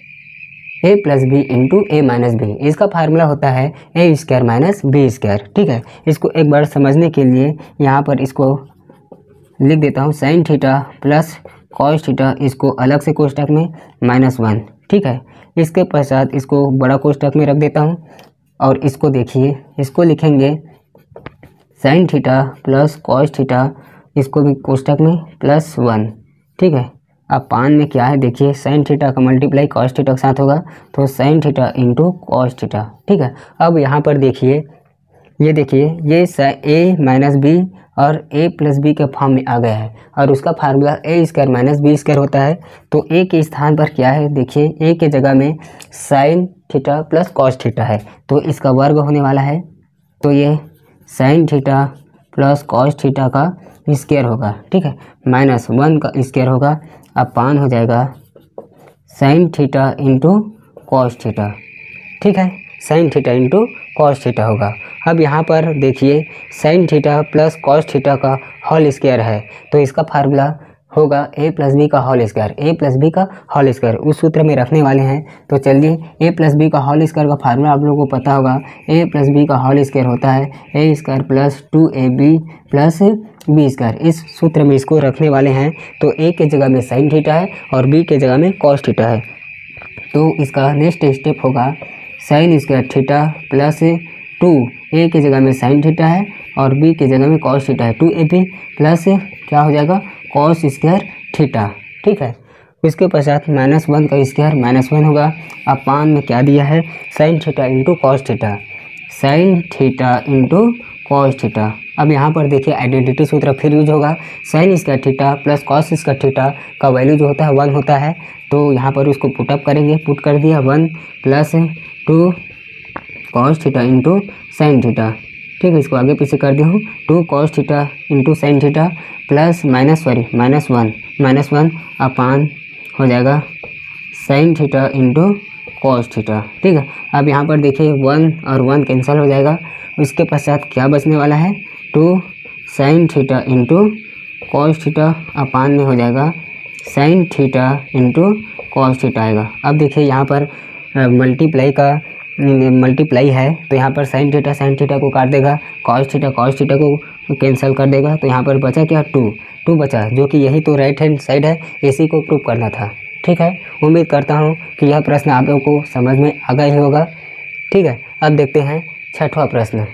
A plus B into A minus B. इसका फार्मूला होता है ए स्क्वायर माइनस बी स्क्वायर। ठीक है, इसको एक बार समझने के लिए यहाँ पर इसको लिख देता हूँ, sine theta plus cos theta, इसको अलग से कोष्टक में माइनस वन। ठीक है, इसके पश्चात इसको बड़ा कोष्टक में रख देता हूँ, और इसको देखिए, इसको लिखेंगे sine theta plus cos theta, इसको भी कोष्टक में प्लस वन। ठीक है, अब पान में क्या है देखिए, साइन थीटा का मल्टीप्लाई कॉस थीटा के साथ होगा तो sine theta into cos theta. ठीक है, अब यहाँ पर देखिए, ये देखिए ये ए माइनस बी और ए प्लस बी के फॉर्म में आ गया है, और उसका formula A square minus B square होता है। तो ए के स्थान पर क्या है देखिए, ए के जगह में sine theta plus cos theta है तो इसका वर्ग होने वाला है, तो ये sine theta plus cos theta का स्क्वायर होगा। ठीक है, माइनस वन का स्क्वायर होगा। अब पान हो जाएगा sine theta into cos theta. ठीक है, sine theta into cos theta होगा। अब यहाँ पर देखिए sine theta plus cos theta का होल स्क्वायर है तो इसका फार्मूला होगा ए प्लस बी का whole square, A plus B का होल स्क्वायर उस सूत्र में रखने वाले हैं। तो चलिए ए प्लस बी का होल स्क्वायर का फार्मूला आप लोगों को पता होगा, ए प्लस बी का होल स्क्वायर होता है ए square plus two A B plus B square. इस सूत्र में इसको रखने वाले हैं। तो ए के जगह में साइन थीटा है और बी के जगह में कॉस थीटा है, तो इसका नेक्स्ट स्टेप होगा sine square theta plus two, A के जगह में साइन थीटा है और बी के जगह में कॉस थीटा है, टू ए बी प्लस क्या हो जाएगा कॉस स्क्वायर थीटा। ठीक है, उसके पश्चात माइनस वन का स्क्वायर माइनस वन होगा। अपान में क्या दिया है, sine theta into cos theta, sine theta into cos theta. अब यहाँ पर देखिए आइडेंटिटी सूत्र फिर यूज होगा, sine square theta plus cos square theta का वैल्यू जो होता है वन होता है। तो यहाँ पर उसको पुटअप करेंगे, पुट कर दिया one plus two cos theta into sine theta. ठीक है, इसको आगे पीछे कर दिया हूँ, two cos theta into sine theta plus minus sorry minus one minus one upon हो जाएगा sine theta into cos theta. ठीक है, अब यहाँ पर देखिए वन और वन कैंसिल हो जाएगा। उसके पश्चात क्या बचने वाला है, two sine theta into cos theta upon में हो जाएगा sine theta into cos theta आएगा। अब देखिए यहाँ पर मल्टीप्लाई का मल्टीप्लाई है तो यहाँ पर साइन थीटा साइन थीटा को काट देगा, कॉस थीटा कॉस थीटा को कैंसिल कर देगा। तो यहाँ पर बचा क्या, टू टू बचा, जो कि यही तो राइट हैंड साइड है, इसी को प्रूव करना था। ठीक है, उम्मीद करता हूँ कि यह प्रश्न आप लोगों को समझ में आ गया ही होगा। ठीक है, अब देखते हैं छठवां प्रश्न।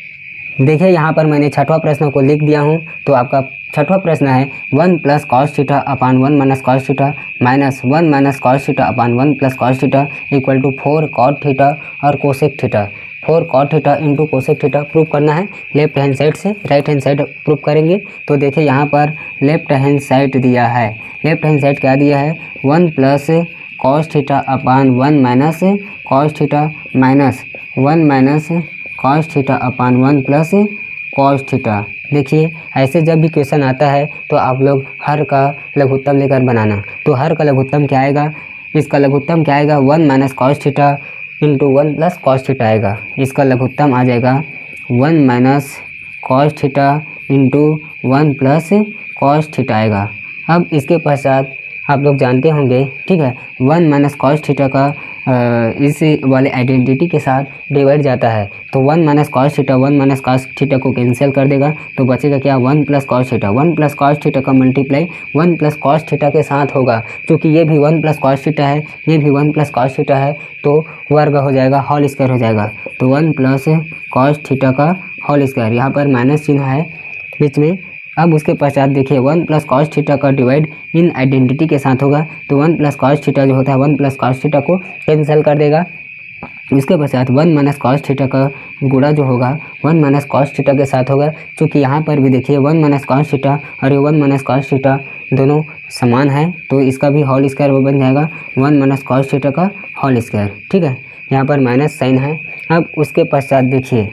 देखिए यहाँ पर मैंने छठवां प्रश्न को लिख दिया हूँ। तो आपका छठवां प्रश्न है one plus cos theta upon one minus cos theta minus one minus cos theta upon one plus cos theta equal to four cot theta और cosec theta. Four cot theta into cosec theta prove करना है, left hand side से right hand side prove करेंगे। तो देखिए यहाँ पर left hand side दिया है, लेफ्ट हैंड साइड क्या दिया है, one plus cos theta upon one minus cos theta minus one minus cos theta upon one plus cos theta. देखिए ऐसे जब भी क्वेश्चन आता है तो आप लोग हर का लघुत्तम लेकर बनाना। तो हर का लघुत्तम क्या आएगा, इसका लघुत्तम क्या आएगा, one minus cos theta into one plus cos theta आएगा। इसका लघुत्तम आ जाएगा one minus cos theta into one plus cos theta आएगा। अब इसके पश्चात आप लोग जानते होंगे, ठीक है, वन माइनस कॉस थीटा का आ, इस वाले आइडेंटिटी के साथ डिवाइड जाता है। तो one minus cos theta one minus cos theta को कैंसिल कर देगा। तो बचेगा क्या, one plus cos theta. One plus cos theta का multiply one plus cos theta के साथ होगा, क्योंकि ये भी वन प्लस कॉस थीटा है, ये भी वन प्लस कॉस थीटा है, तो वर्ग हो जाएगा, होल स्क्वायर हो जाएगा। तो वन प्लस कॉस थीटा का होल स्क्वायर, यहाँ पर माइनस चिन्ह है बीच में। अब उसके पश्चात देखिए वन प्लस कॉस थीटा का डिवाइड इन आइडेंटिटी के साथ होगा। तो वन प्लस कॉस थीटा जो होता है वन प्लस कॉस थीटा को कैंसिल कर देगा। उसके पश्चात वन माइनस कॉस थीटा का गुणा जो होगा वन माइनस कॉस थीटा के साथ होगा, क्योंकि यहाँ पर भी देखिए वन माइनस कॉस थीटा और ये वन माइनस कॉस थीटा दोनों समान है। तो इसका भी होल स्क्वायर वो बन जाएगा वन माइनस कॉस थीटा का होल स्क्वायर। ठीक है, यहाँ पर माइनस साइन है। अब उसके पश्चात देखिए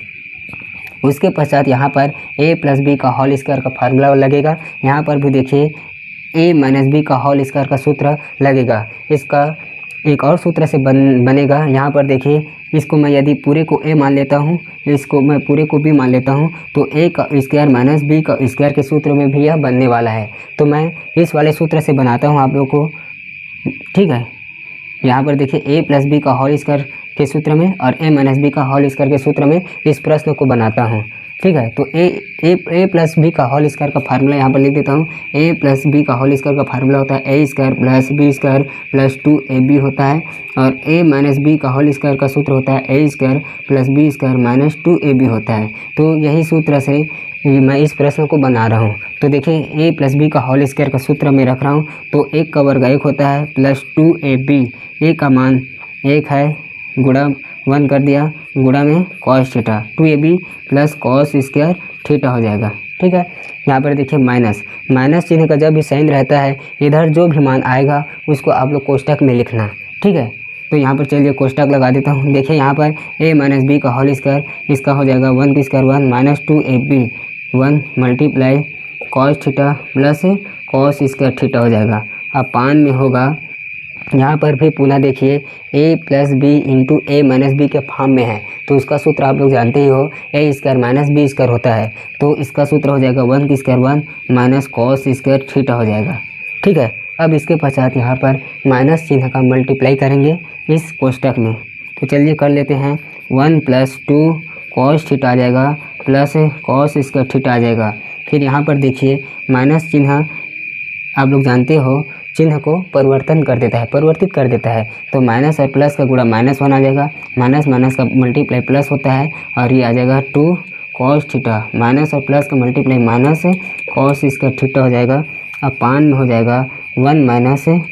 उसके पश्चात यहाँ पर a प्लस बी का होल स्क्वायर का फार्मूला लगेगा। यहाँ पर भी देखिए a माइनस बी का होल स्क्वायर का सूत्र लगेगा। इसका एक और सूत्र से बन बनेगा। यहाँ पर देखिए इसको मैं यदि पूरे को a मान लेता हूँ, इसको मैं पूरे को b मान लेता हूँ, तो a का स्क्वायर माइनस बी का स्क्वायर के सूत्र में भी यह बनने वाला है। तो मैं इस वाले सूत्र से बनाता हूँ आप लोग को। ठीक है, यहाँ पर देखिए a प्लस बी का होल स्क्वायर के सूत्र में और a माइनस बी का होल स्क्वायर के सूत्र में इस प्रश्न को बनाता हूँ। ठीक है, तो a a a plus B का होल स्क्वायर का फार्मूला यहाँ पर लिख देता हूँ। a प्लस बी का होल स्क्वायर का फार्मूला होता है a square plus B square plus two A B होता है, और a माइनस बी का होल स्क्वायर का सूत्र होता है a square plus B square minus two A B होता है। तो यही सूत्र से मैं इस प्रश्न को बना रहा हूँ। तो देखिए a प्लस बी का होल स्क्वायर का सूत्र मैं रख रहा हूँ। तो एक का वर्ग एक होता है plus two A B, A का मान एक है, गुणा वन कर दिया, गुणा में cos theta, two A B plus cos square theta हो जाएगा। ठीक है, यहाँ पर देखिए माइनस माइनस चिन्ह का जब भी साइन रहता है, इधर जो भी मान आएगा उसको आप लोग कोष्टक में लिखना। ठीक है, तो यहाँ पर चलिए कोष्टक लगा देता हूँ। देखिए यहाँ पर a माइनस बी का होल स्क्वायर, इसका हो जाएगा वन की स्क्वायर वन माइनस टू ए B one multiply cos theta plus cos square theta हो जाएगा। अब पान में होगा, यहाँ पर भी पुनः देखिए a plus B into A minus B के फॉर्म में है। तो उसका सूत्र आप लोग जानते ही हो, A square minus B square होता है। तो इसका सूत्र हो जाएगा वन की square one minus cos square theta हो जाएगा। ठीक है, अब इसके पश्चात यहाँ पर माइनस चिन्ह का मल्टीप्लाई करेंगे इस कोष्टक में। तो चलिए कर लेते हैं, one plus two cos theta आ जाएगा प्लस कॉस स्क्वायर थीटा आ जाएगा। फिर यहाँ पर देखिए माइनस चिन्ह आप लोग जानते हो चिन्ह को परिवर्तन कर देता है, परिवर्तित कर देता है। तो माइनस और प्लस का गुणा माइनस वन आ जाएगा, माइनस माइनस का मल्टीप्लाई प्लस होता है, और ये आ जाएगा टू कॉस थीटा, माइनस और प्लस का multiply minus cos square theta हो जाएगा। अब पान में हो जाएगा one minus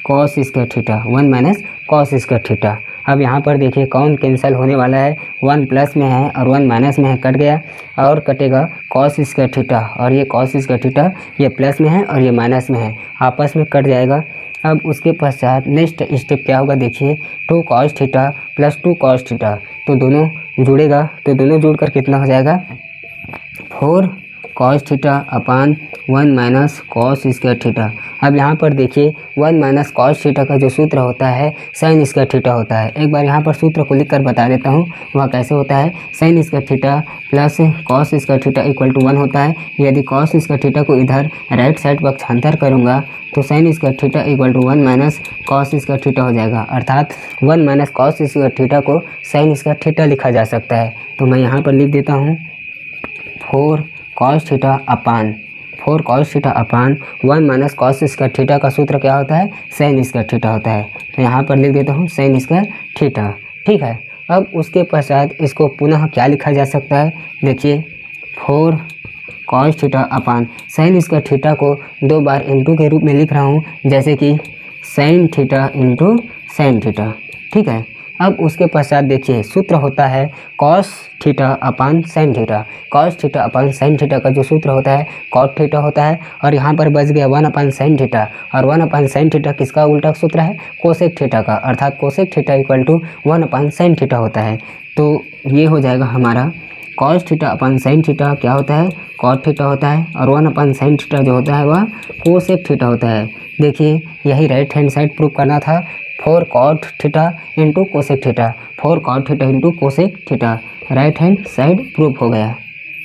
cos square theta, one minus cos square theta. अब यहाँ पर देखिए कौन कैंसिल होने वाला है, वन प्लस में है और वन माइनस में है, कट गया और कटेगा कॉस स्क्वायर थीटा, और ये कॉस स्क्वायर थीटा ये प्लस में है और ये माइनस में है, आपस में कट जाएगा। अब उसके पश्चात नेक्स्ट स्टेप क्या होगा देखिए, two cos theta plus two cos theta, तो दोनों जुड़ेगा, तो दोनों जुड़कर कितना हो जाएगा, four cos theta upon one minus cos square theta. अब यहाँ पर देखिए वन माइनस कॉस थीटा का जो सूत्र होता है साइन स्क्वायर थीटा होता है। एक बार यहाँ पर सूत्र को लिख कर बता देता हूँ वह कैसे होता है। Sine square theta plus cos square theta equal to one होता है। यदि कॉस स्क्वायर थीटा को इधर राइट साइड पक्षांतर करूँगा तो sine square theta equal to one minus cos square theta हो जाएगा, अर्थात one minus cos square theta को साइन स्क्वायर थीटा लिखा जा सकता है। तो मैं यहाँ पर लिख देता हूँ four cos theta upon four cos theta upon one minus cos square theta का सूत्र क्या होता है, साइन स्क्वायर थीटा होता है। तो यहाँ पर लिख देता हूँ साइन स्क्वायर थीटा, ठीक है। अब उसके पश्चात इसको पुनः क्या लिखा जा सकता है, देखिए four cos theta upon sine square theta को दो बार इंटू के रूप में लिख रहा हूँ, जैसे कि sine theta into sine theta, ठीक है। अब उसके पश्चात देखिए सूत्र होता है cos theta upon sine theta. Cos theta upon sine theta का जो सूत्र होता है कॉट थीटा होता है, और यहाँ पर बच गया वन अपान साइन थीटा, और वन अपान साइन थीटा किसका उल्टा सूत्र है, कोसेक थीटा का, अर्थात cosec theta equal to one upon sine theta होता है। तो ये हो जाएगा हमारा cos theta upon sine theta क्या होता है, कॉट थीटा होता है, और वन अपान साइन थीटा जो होता है वह कोसेक थीटा होता है। देखिए यही राइट हैंड साइड प्रूव करना था, four cot theta into cosec theta, four cot theta into cosec theta, right hand side proof हो गया,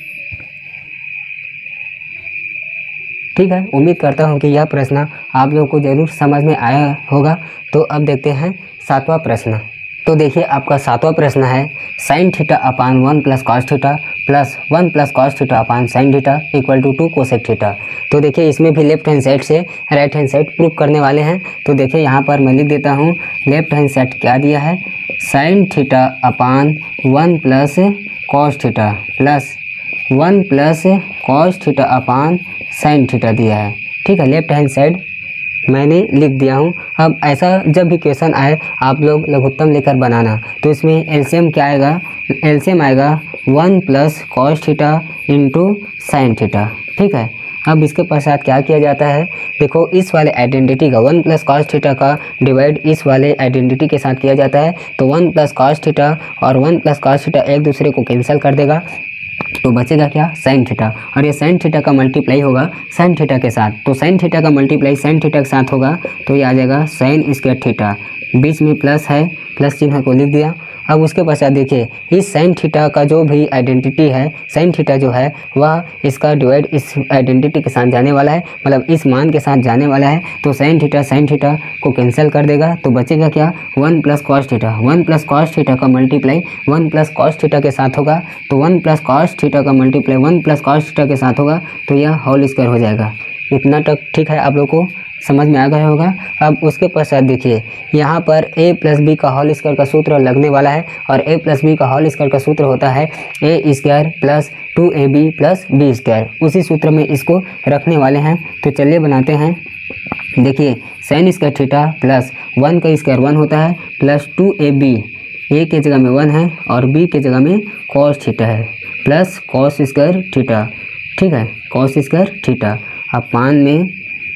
ठीक है। उम्मीद करता हूँ कि यह प्रश्न आप लोगों को जरूर समझ में आया होगा। तो अब देखते हैं सातवां प्रश्न। तो देखिए आपका सातवां प्रश्न है sine theta upon one plus cos theta plus one plus cos theta upon sine theta equal to two cosec theta. तो देखिए इसमें भी लेफ्ट हैंड साइड से राइट हैंड साइड प्रूव करने वाले हैं। तो देखिए यहाँ पर मैं लिख देता हूँ लेफ्ट हैंड साइड क्या दिया है, sine theta upon one plus cos theta plus one plus cos theta upon sine theta दिया है, ठीक है। लेफ्ट हैंड साइड मैंने लिख दिया हूँ। अब ऐसा जब भी क्वेश्चन आए आप लोग लघुत्तम लेकर बनाना, तो इसमें एलसीएम क्या आएगा, एलसीएम आएगा one plus cos theta into sine theta, ठीक है। अब इसके पश्चात क्या किया जाता है, देखो इस वाले आइडेंटिटी का वन प्लस कॉस थीटा का डिवाइड इस वाले आइडेंटिटी के साथ किया जाता है। तो वन प्लस कॉस थीटा और वन प्लस कॉस थीटा एक दूसरे को कैंसिल कर देगा, तो बचेगा क्या, साइन थीटा, और ये साइन थीटा का मल्टीप्लाई होगा साइन थीटा के साथ। तो साइन थीटा का मल्टीप्लाई साइन थीटा के साथ होगा, तो ये आ जाएगा साइन स्क्वायर थीटा, बीच में प्लस है, प्लस चिन्ह को लिख दिया। अब उसके पश्चात देखिए इस साइन थीटा का जो भी आइडेंटिटी है, साइन थीटा जो है वह इसका डिवाइड इस आइडेंटिटी के साथ जाने वाला है, मतलब इस मान के साथ जाने वाला है। तो साइन थीटा साइन थीटा को कैंसिल कर देगा, तो बचेगा क्या, one plus cos theta. One plus cos theta का multiply one plus cos theta के साथ होगा, तो वन प्लस कॉस थीटा का multiply one plus cos theta के साथ होगा, तो यह होल स्क्वायर हो जाएगा। इतना तक ठीक है, आप लोग को समझ में आ गया होगा। अब उसके पश्चात देखिए यहाँ पर a प्लस बी का होल स्क्वायर का सूत्र लगने वाला है, और a प्लस बी का होल स्क्वायर का सूत्र होता है ए square plus two A B plus B square. उसी सूत्र में इसको रखने वाले हैं, तो चलिए बनाते हैं। देखिए sine square theta plus one का स्क्वायर वन होता है, प्लस टू ए बी, ए के जगह में वन है और बी के जगह में कॉस थीटा है, प्लस कॉस स्क्वायर थीटा, ठीक है, कॉस स्क्वायर थीटा अपान में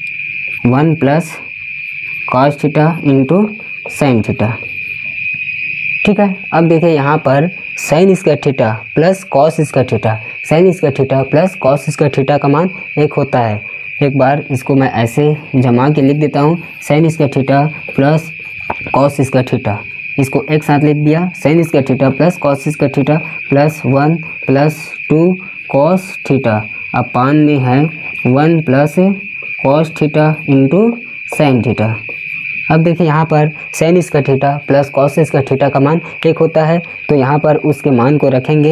one plus cos theta into sine theta, ठीक है। अब देखिए यहाँ पर sine square theta plus cos square theta, sine square theta plus cos square theta का मान एक होता है। एक बार इसको मैं ऐसे जमा के लिख देता हूँ, sine square theta plus cos square theta, इसको एक साथ लिख दिया, sine square theta plus cos square theta plus one plus two cos theta upon में है one plus cos theta into sine theta. अब देखिए यहाँ पर sine square theta plus cos square theta का मान एक होता है, तो यहाँ पर उसके मान को रखेंगे,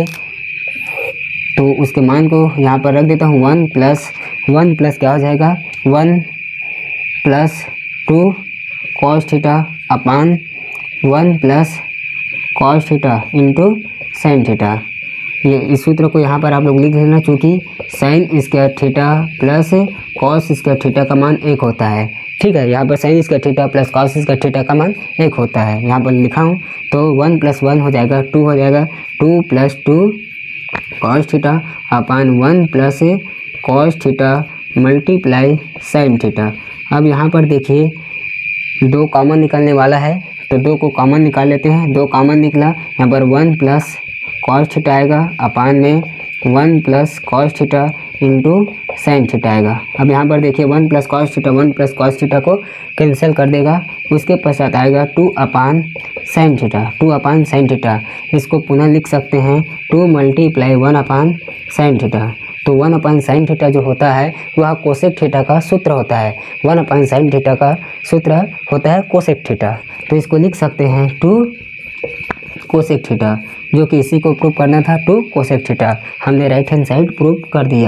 तो उसके मान को यहाँ पर रख देता हूँ वन प्लस वन प्लस क्या हो जाएगा, one plus two cos theta upon one plus cos theta into sine theta. ये इस सूत्र को यहाँ पर आप लोग लिख देना, चूँकि sine square theta plus cos square theta का मान एक होता है, ठीक। ठीक है। यहाँ पर sine square theta plus cos square theta का मान एक होता है, यहाँ पर लिखा हूँ। तो वन प्लस वन हो जाएगा टू हो जाएगा, two plus two cos theta upon one plus cos theta multiply sine theta. अब यहाँ पर देखिए दो कॉमन निकलने वाला है, तो दो को कॉमन निकाल लेते हैं। दो कॉमन निकला, यहाँ पर वन प्लस कॉस थीटा आएगा अपान में one plus cos theta into sine theta आएगा। अब यहाँ पर देखिए one plus cos theta one plus cos theta को कैंसिल कर देगा, उसके पश्चात आएगा two upon sine theta, two upon sine theta. इसको पुनः लिख सकते हैं two multiply one upon sine theta. तो वन अपान साइन थीटा जो होता है वह कोसेक थीटा का सूत्र होता है। वन अपान साइन थीटा का सूत्र होता है कोसेक थीटा। तो इसको लिख सकते हैं टू कोसेक थीटा, जो कि इसी को प्रूव करना था, टू कोसेक थीटा। हमने राइट हैंड साइड प्रूव कर दिया।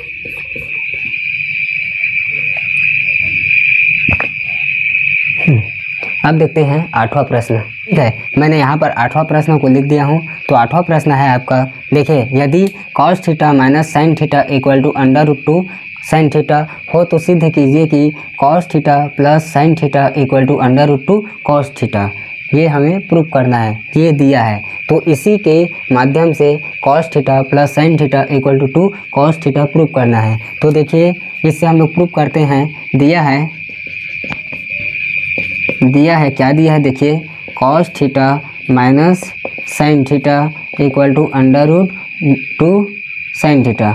अब देखते हैं आठवां प्रश्न। ठीक है, मैंने यहाँ पर आठवां प्रश्न को लिख दिया हूँ। तो आठवां प्रश्न है आपका, देखिए यदि cos theta minus sine theta equal to under root two sine theta हो तो सिद्ध कीजिए कि cos theta plus sine theta equal to under root two cos theta. ये हमें प्रूव करना है, ये दिया है। तो इसी के माध्यम से cos theta plus sine theta equal to two cos theta prove करना है। तो देखिए इससे हम लोग प्रूव करते हैं। दिया है दिया है क्या दिया है, देखिए cos theta minus sine theta equal to under root two sine theta.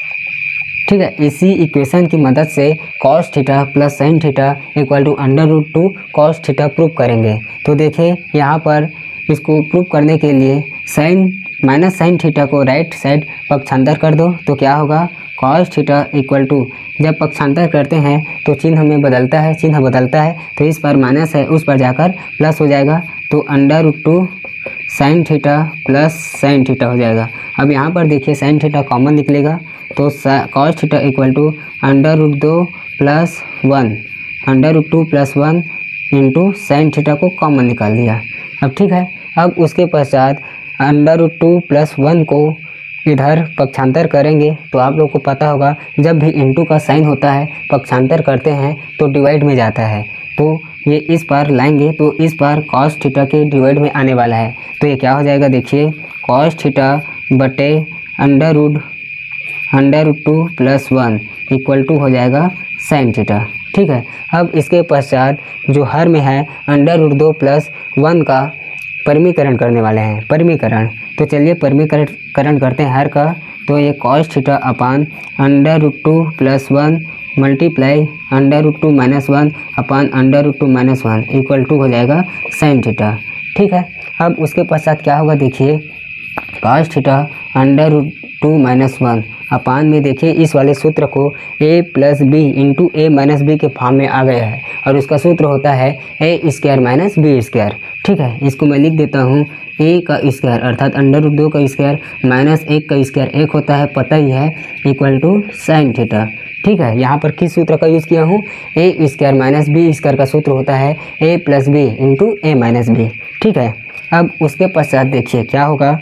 ठीक है, इसी इक्वेशन की मदद से cos theta plus sine theta equal to under root two cos theta prove करेंगे। तो देखिए यहाँ पर इसको प्रूव करने के लिए साइन माइनस साइन थीटा को राइट साइड पक्षांतर कर दो, तो क्या होगा कॉस थीटा इक्वल टू, जब पक्षांतर करते हैं तो चिन्ह में बदलता है, चिन्ह बदलता है, तो इस पर माइनस है उस पर जाकर प्लस हो जाएगा। तो under root two sine theta plus sine theta हो जाएगा। अब यहाँ पर देखिए साइन थीटा कॉमन निकलेगा, तो cos theta equal to under root दो plus one, under root two plus one into sine theta को कॉमन निकाल दिया। अब ठीक है, अब उसके पश्चात under root two plus one को इधर पक्षांतर करेंगे। तो आप लोग को पता होगा जब भी इंटू का साइन होता है पक्षांतर करते हैं तो डिवाइड में जाता है। तो ये इस पार लाएंगे तो इस पार कॉस थीटा के डिवाइड में आने वाला है। तो ये क्या हो जाएगा, देखिए कॉस थीटा बटे under root under root two plus one equal to हो जाएगा साइन थीटा। ठीक है, अब इसके पश्चात जो हर में है अंडर रूट दो प्लस वन का परिमीकरण करने वाले हैं, परिमीकरण। तो चलिए परिमीकरण करते हैं हर का। तो ये cos theta upon under root two plus one multiply under root two minus one upon under root two minus one equal to हो जाएगा साइन थीटा। ठीक है, अब उसके पश्चात क्या होगा, देखिए cos theta under root two minus one upon में देखिए इस वाले सूत्र को a plus B into A minus B के फॉर्म में आ गया है, और उसका सूत्र होता है ए स्क्वायर माइनस बी स्क्वायर। ठीक है, इसको मैं लिख देता हूँ, ए का स्क्वायर अर्थात अंडर रूट दो का स्क्वायर माइनस एक का स्क्वायर एक होता है, पता ही है, इक्वल टू साइन थीटा। ठीक है, यहाँ पर किस सूत्र का यूज़ किया हूँ, a square minus B square का सूत्र होता है ए प्लस बी इंटू ए माइनस बी। ठीक है, अब उसके पश्चात देखिए क्या होगा,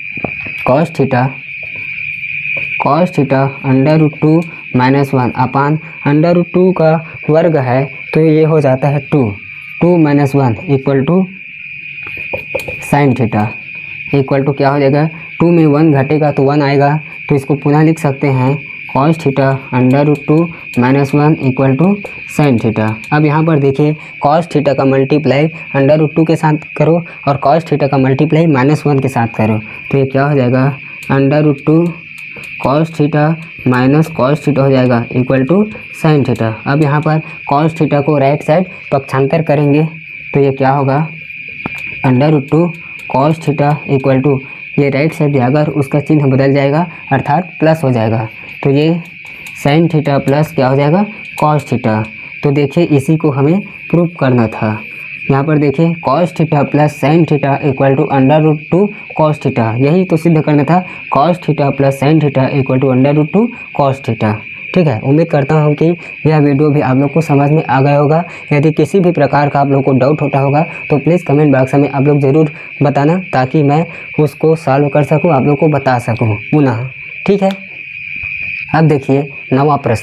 cos theta cos theta under root two minus one upon under root two का वर्ग है, तो ये हो जाता है two, two minus one equal to sine theta equal to क्या हो जाएगा, टू में वन घटेगा तो वन आएगा, तो इसको पुनः लिख सकते हैं cos theta under root two minus one equal to sine theta. अब यहाँ पर देखिए कॉस थीटा का मल्टीप्लाई अंडर रूट टू के साथ करो और कॉस थीटा का मल्टीप्लाई माइनस वन के साथ करो, तो ये क्या हो जाएगा under root two cos theta minus cos theta हो जाएगा इक्वल टू साइन थीटा। अब यहाँ पर कॉस थीटा को राइट साइड पक्षांतर करेंगे, तो ये क्या होगा under root two cos theta equal to, ये राइट साइड जाकर उसका चिन्ह बदल जाएगा अर्थात प्लस हो जाएगा, तो ये साइन थीटा प्लस क्या हो जाएगा कॉस थीटा। तो देखिए इसी को हमें प्रूव करना था। यहाँ पर देखिए cos theta plus sine theta equal to under root two cos theta, यही तो सिद्ध करना था, cos theta plus sine theta equal to under root two cos theta. ठीक है, उम्मीद करता हूँ कि यह वीडियो भी आप लोग को समझ में आ गया होगा। यदि किसी भी प्रकार का आप लोग को डाउट होता होगा तो प्लीज़ कमेंट बॉक्स में आप लोग ज़रूर बताना, ताकि मैं उसको सॉल्व कर सकूँ, आप लोग को बता सकूँ पुनः। ठीक है, अब देखिए नवा प्रश्न।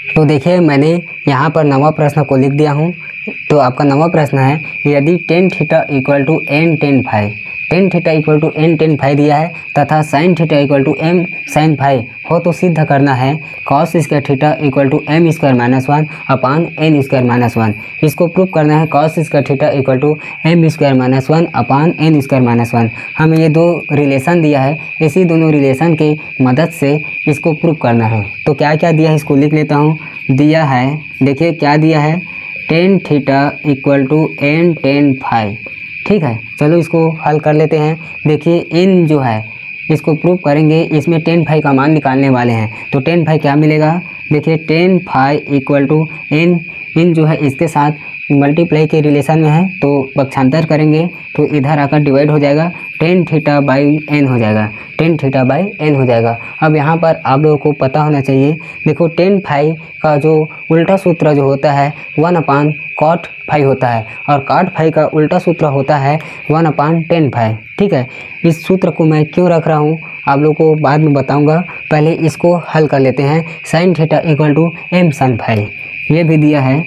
तो देखिए मैंने यहाँ पर नवा प्रश्न को लिख दिया हूँ। तो आपका नवा प्रश्न है, यदि tan theta equal to n tan five, tan theta equal to n tan phi दिया है तथा sine theta equal to m sine phi हो तो सिद्ध करना है cos square theta equal to M square minus one upon N square minus one. इसको prove करना है cos square theta equal to M square minus one upon N square minus one. हमें ये दो रिलेशन दिया है, इसी दोनों रिलेशन की मदद से इसको प्रूव करना है। तो क्या क्या दिया है इसको लिख लेता हूँ। दिया है, देखिए क्या दिया है, tan theta equal to n tan phi. ठीक है, चलो इसको हल कर लेते हैं। देखिए इन जो है इसको प्रूव करेंगे, इसमें टेन फाइव का मान निकालने वाले हैं। तो टेन फाइव क्या मिलेगा, देखिए tan phi equal to n, इन जो है इसके साथ मल्टीप्लाई के रिलेशन में है तो पक्षांतर करेंगे तो इधर आकर डिवाइड हो जाएगा, टेन थीटा बाई एन हो जाएगा, टेन थीटा बाई एन हो जाएगा। अब यहाँ पर आप लोगों को पता होना चाहिए, देखो टेन फाइव का जो उल्टा सूत्र जो होता है वन अपान कॉट फाइव होता है और कॉट फाइव का उल्टा सूत्र होता है वन अपान टेन फाइव। ठीक है, इस सूत्र को मैं क्यों रख रहा हूँ आप लोगों को बाद में बताऊँगा, पहले इसको हल कर लेते हैं। Sine theta equal to m sine phi, ये भी दिया है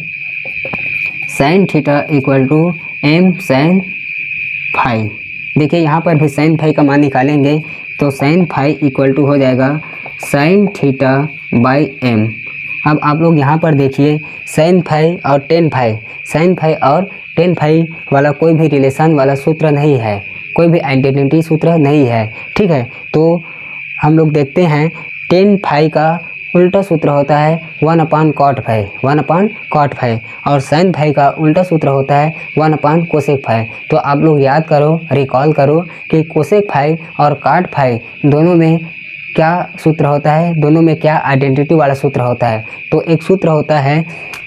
sine theta equal to m sine phi. देखिए यहाँ पर भी साइन फाइव का मान निकालेंगे तो साइन फाइव इक्वल टू हो जाएगा साइन थीटा बाई एम। अब आप लोग यहाँ पर देखिए साइन फाइव और टेन फाइव, साइन फाइव और टेन फाइव वाला कोई भी रिलेशन वाला सूत्र नहीं है, कोई भी आइडेंटिटी सूत्र नहीं है। ठीक है, तो हम लोग देखते हैं टेन फाइव का उल्टा सूत्र होता है one upon cot phi, one upon cot phi, और साइन फाइव का उल्टा सूत्र होता है वन अपान कोसेक फाइव। तो आप लोग याद करो, रिकॉल करो कि कोसेक फाइव और कॉट फाइव दोनों में क्या सूत्र होता है, दोनों में क्या आइडेंटिटी वाला सूत्र होता है। तो एक सूत्र होता है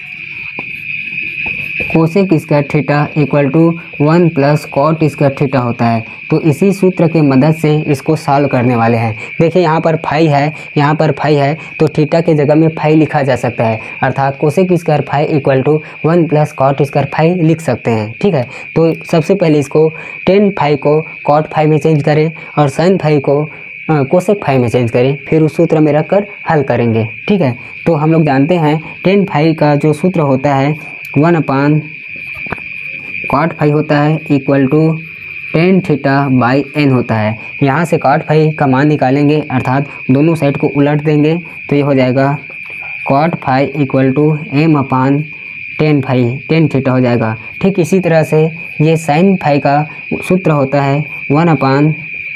cosec square theta equal to one plus cot square theta होता है। तो इसी सूत्र के मदद से इसको सॉल्व करने वाले हैं। देखिए यहाँ पर फाइव है, यहाँ पर फाइव है तो थीटा के जगह में फाइव लिखा जा सकता है, अर्थात cosec square five equal to one plus cot square five लिख सकते हैं। ठीक है, तो सबसे पहले इसको टेन फाइव को कॉट फाइव में चेंज करें और साइन फाइव को कोसेक फाइव में चेंज करें, फिर उस सूत्र में रखकर हल करेंगे। ठीक है, तो हम लोग जानते हैं टेन फाइव का जो सूत्र होता है वन अपान कॉट फाइव होता है equal to tan theta by N होता है। यहाँ से कॉट फाइव का मान निकालेंगे, अर्थात दोनों साइड को उलट देंगे तो ये हो जाएगा cot five equal to M upon tan five, tan theta हो जाएगा। ठीक इसी तरह से ये साइन फाइव का सूत्र होता है one upon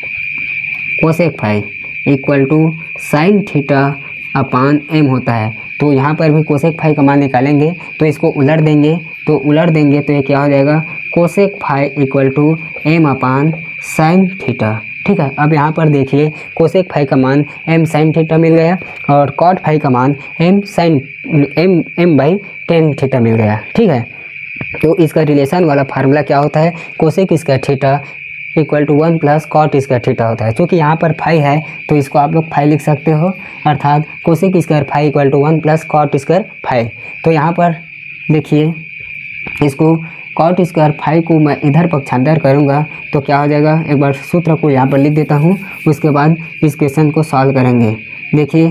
cosec five equal to sine theta upon M होता है। तो यहाँ पर भी कोसेक फाइव का मान निकालेंगे तो इसको उलट देंगे, तो उलट देंगे तो ये क्या हो जाएगा cosec five equal to M upon sine theta. ठीक है, अब यहाँ पर देखिए कोसेक फाइव का मान एम साइन थीटा मिल गया और कॉट फाइव का मान M sine M M by tan theta मिल गया। ठीक है, तो इसका रिलेशन वाला फार्मूला क्या होता है, cosec square theta equal to one plus cot square theta होता है। चूँकि यहाँ पर फाइव है तो इसको आप लोग फाइव लिख सकते हो, अर्थात cosec square five equal to one plus cot square five. तो यहाँ पर देखिए इसको कॉट स्क्वायर फाइव को मैं इधर पक्षांतर करूँगा तो क्या हो जाएगा, एक बार सूत्र को यहाँ पर लिख देता हूँ, उसके बाद इस क्वेश्चन को सॉल्व करेंगे। देखिए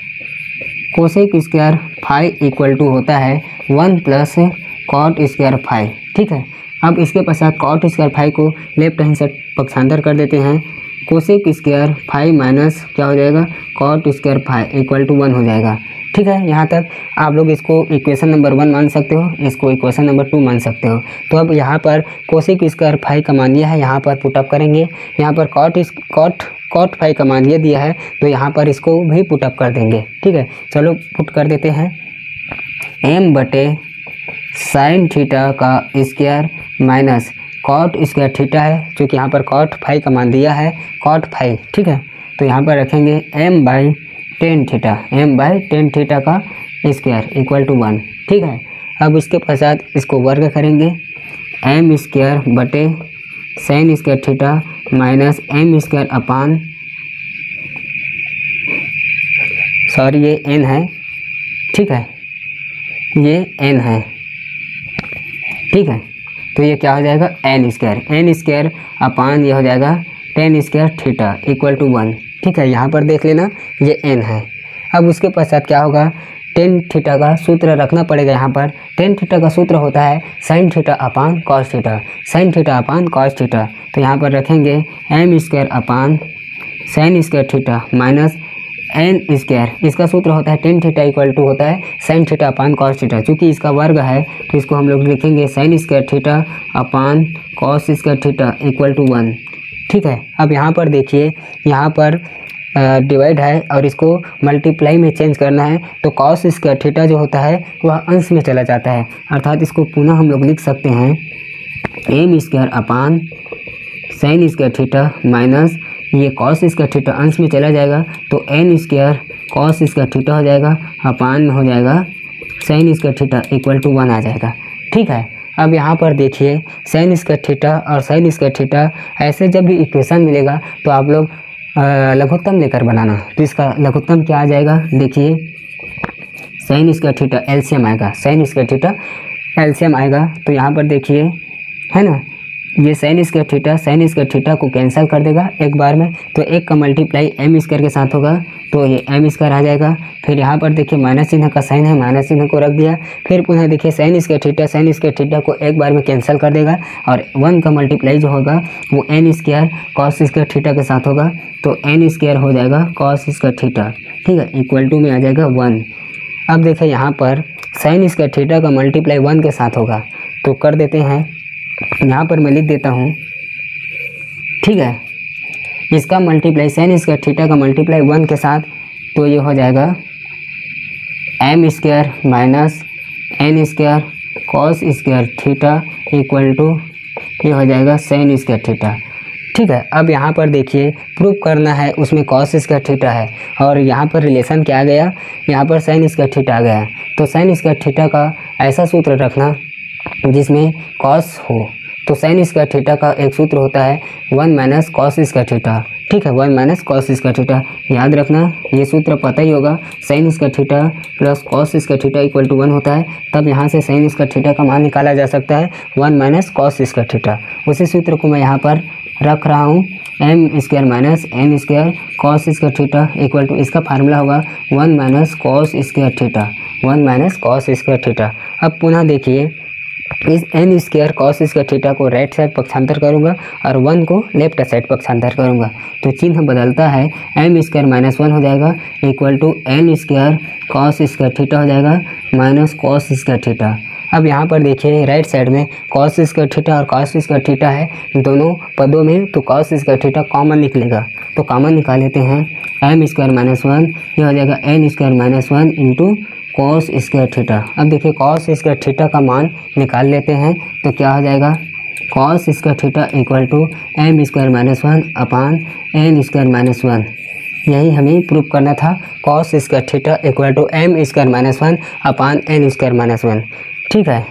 cosec square five equal to होता है one plus cot square five. ठीक है, अब इसके पश्चात कॉट स्क्वायर फाइव को लेफ्ट हैंड साइड पक्षांतर कर देते हैं, कोसेक स्क्वायर फाइव माइनस क्या हो जाएगा cot square five equal to one हो जाएगा। ठीक है, यहाँ तक आप लोग इसको इक्वेशन नंबर वन मान सकते हो, इसको इक्वेशन नंबर टू मान सकते हो। तो अब यहाँ पर कोसेक स्क्वायर फाइव का मान यह है, यहाँ पर पुटअप करेंगे, यहाँ पर कॉट इस कॉट कॉट फाइव का मान ये दिया है तो यहाँ पर इसको भी पुटअप कर देंगे। ठीक है, चलो पुट कर देते हैं, एम बटे साइन थीटा का square minus cot square theta है, क्योंकि यहाँ पर कॉट फाइव का मान दिया है कॉट फाइव। ठीक है, तो यहाँ पर रखेंगे M by tan theta, M by tan theta का स्क्वायर इक्वल टू वन। ठीक है, अब इसके पश्चात इसको वर्ग करेंगे, एम स्क्वायर बटे sine square theta minus M square upon, sorry ये एन है। ठीक है, ये एन है। ठीक है, तो ये क्या हो जाएगा N square, N square upon ये हो जाएगा tan square theta equal to one. ठीक है, यहाँ पर देख लेना ये एन है। अब उसके पश्चात क्या होगा, टेन थीटा का सूत्र रखना पड़ेगा। यहाँ पर टेन थीटा का सूत्र होता है sine theta upon cos theta, sine theta upon cos theta. तो यहाँ पर रखेंगे M square upon sine square theta minus N square, इसका सूत्र होता है टेन थीटा इक्वल टू होता है sine theta upon cos theta. चूँकि इसका वर्ग है तो इसको हम लोग लिखेंगे sine square theta upon cos square theta equal to one. ठीक है, अब यहाँ पर देखिए, यहाँ पर डिवाइड है और इसको मल्टीप्लाई में चेंज करना है, तो कॉस स्क्वायर थीटा जो होता है वह अंश में चला जाता है, अर्थात इसको पुनः हम लोग लिख सकते हैं M square upon sine square theta minus ये कॉस स्क्वायर थीटा अंश में चला जाएगा तो N square cos square theta हो जाएगा अपान में हो जाएगा sine square theta equal to one आ जाएगा। ठीक है, अब यहाँ पर देखिए साइन स्क्वायर थीटा और साइन स्क्वायर थीटा ऐसे जब भी इक्वेशन मिलेगा तो आप लोग लघुत्तम लेकर बनाना। तो इसका लघुत्तम क्या आ जाएगा, देखिए साइन स्क्वायर थीटा एलसीएम आएगा, साइन स्क्वायर थीटा एलसीएम आएगा। तो यहाँ पर देखिए है ना, ये sine square theta sine square theta को कैंसिल कर देगा एक बार में, तो एक का मल्टीप्लाई एम स्क्वायर के साथ होगा तो ये एम स्क्वायर आ जाएगा। फिर यहाँ पर देखिए माइनस चिन्ह का साइन है, माइनस चिन्ह को रख दिया। फिर पुनः देखिए sine square theta sine square theta को एक बार में कैंसिल कर देगा और वन का मल्टीप्लाई जो होगा वो N square cos square theta के साथ होगा, तो एन स्क्वायर हो जाएगा कॉस स्क्वायर थीटा। ठीक है, इक्वल टू में आ जाएगा वन। अब देखिए यहाँ पर साइन स्क्वायर थीटा का मल्टीप्लाई वन के साथ होगा, तो कर देते हैं, यहाँ पर मैं लिख देता हूँ। ठीक है, इसका मल्टीप्लाई साइन स्क्वायर थीटा का मल्टीप्लाई वन के साथ, तो ये हो जाएगा M square minus N square cos square theta equal to ये हो जाएगा साइन स्क्वायर थीटा। ठीक है, अब यहाँ पर देखिए प्रूफ करना है, उसमें कॉस स्क्वायर थीटा है और यहाँ पर रिलेशन क्या आ गया, यहाँ पर साइन स्क्वायर थीटा आ गया। तो साइन स्क्वायर थीटा का ऐसा सूत्र रखना जिसमें कॉस हो, तो साइन स्क्वायर थीटा का एक सूत्र होता है one minus cos square theta. ठीक है, one minus cos square theta याद रखना, ये सूत्र पता ही होगा, sine square theta plus cos square theta equal to one होता है। तब यहाँ से साइन स्क्वायर थीटा का मान निकाला जा सकता है one minus cos square theta. उसी सूत्र को मैं यहाँ पर रख रहा हूँ, M square minus N square cos square theta equal to, इसका फार्मूला होगा one minus cos square theta, one minus cos square theta. अब पुनः देखिए इस N square cos square theta को राइट साइड पक्षांतर करूँगा और वन को लेफ्ट साइड पक्षांतर करूँगा, तो चिन्ह बदलता है, एम स्क्वायर माइनस वन हो जाएगा equal to N square cos square theta हो जाएगा माइनस कॉस स्क्वायर थीटा। अब यहाँ पर देखिए राइट साइड में कॉस स्क्वायर थीटा और कॉस स्क्वायर थीटा है दोनों पदों में, तो कॉस स्क्वायर थीटा कॉमन निकलेगा, तो कॉमन निकाल लेते हैं, एम स्क्वायर माइनस वन ये हो जाएगा N square minus one into cos square theta. अब देखिए कॉस स्क्वायर थीटा का मान निकाल लेते हैं, तो क्या हो जाएगा cos square theta equal to M square minus one upon N square minus one. यही हमें प्रूफ करना था, cos square theta equal to M square minus one upon N square minus one. ठीक है,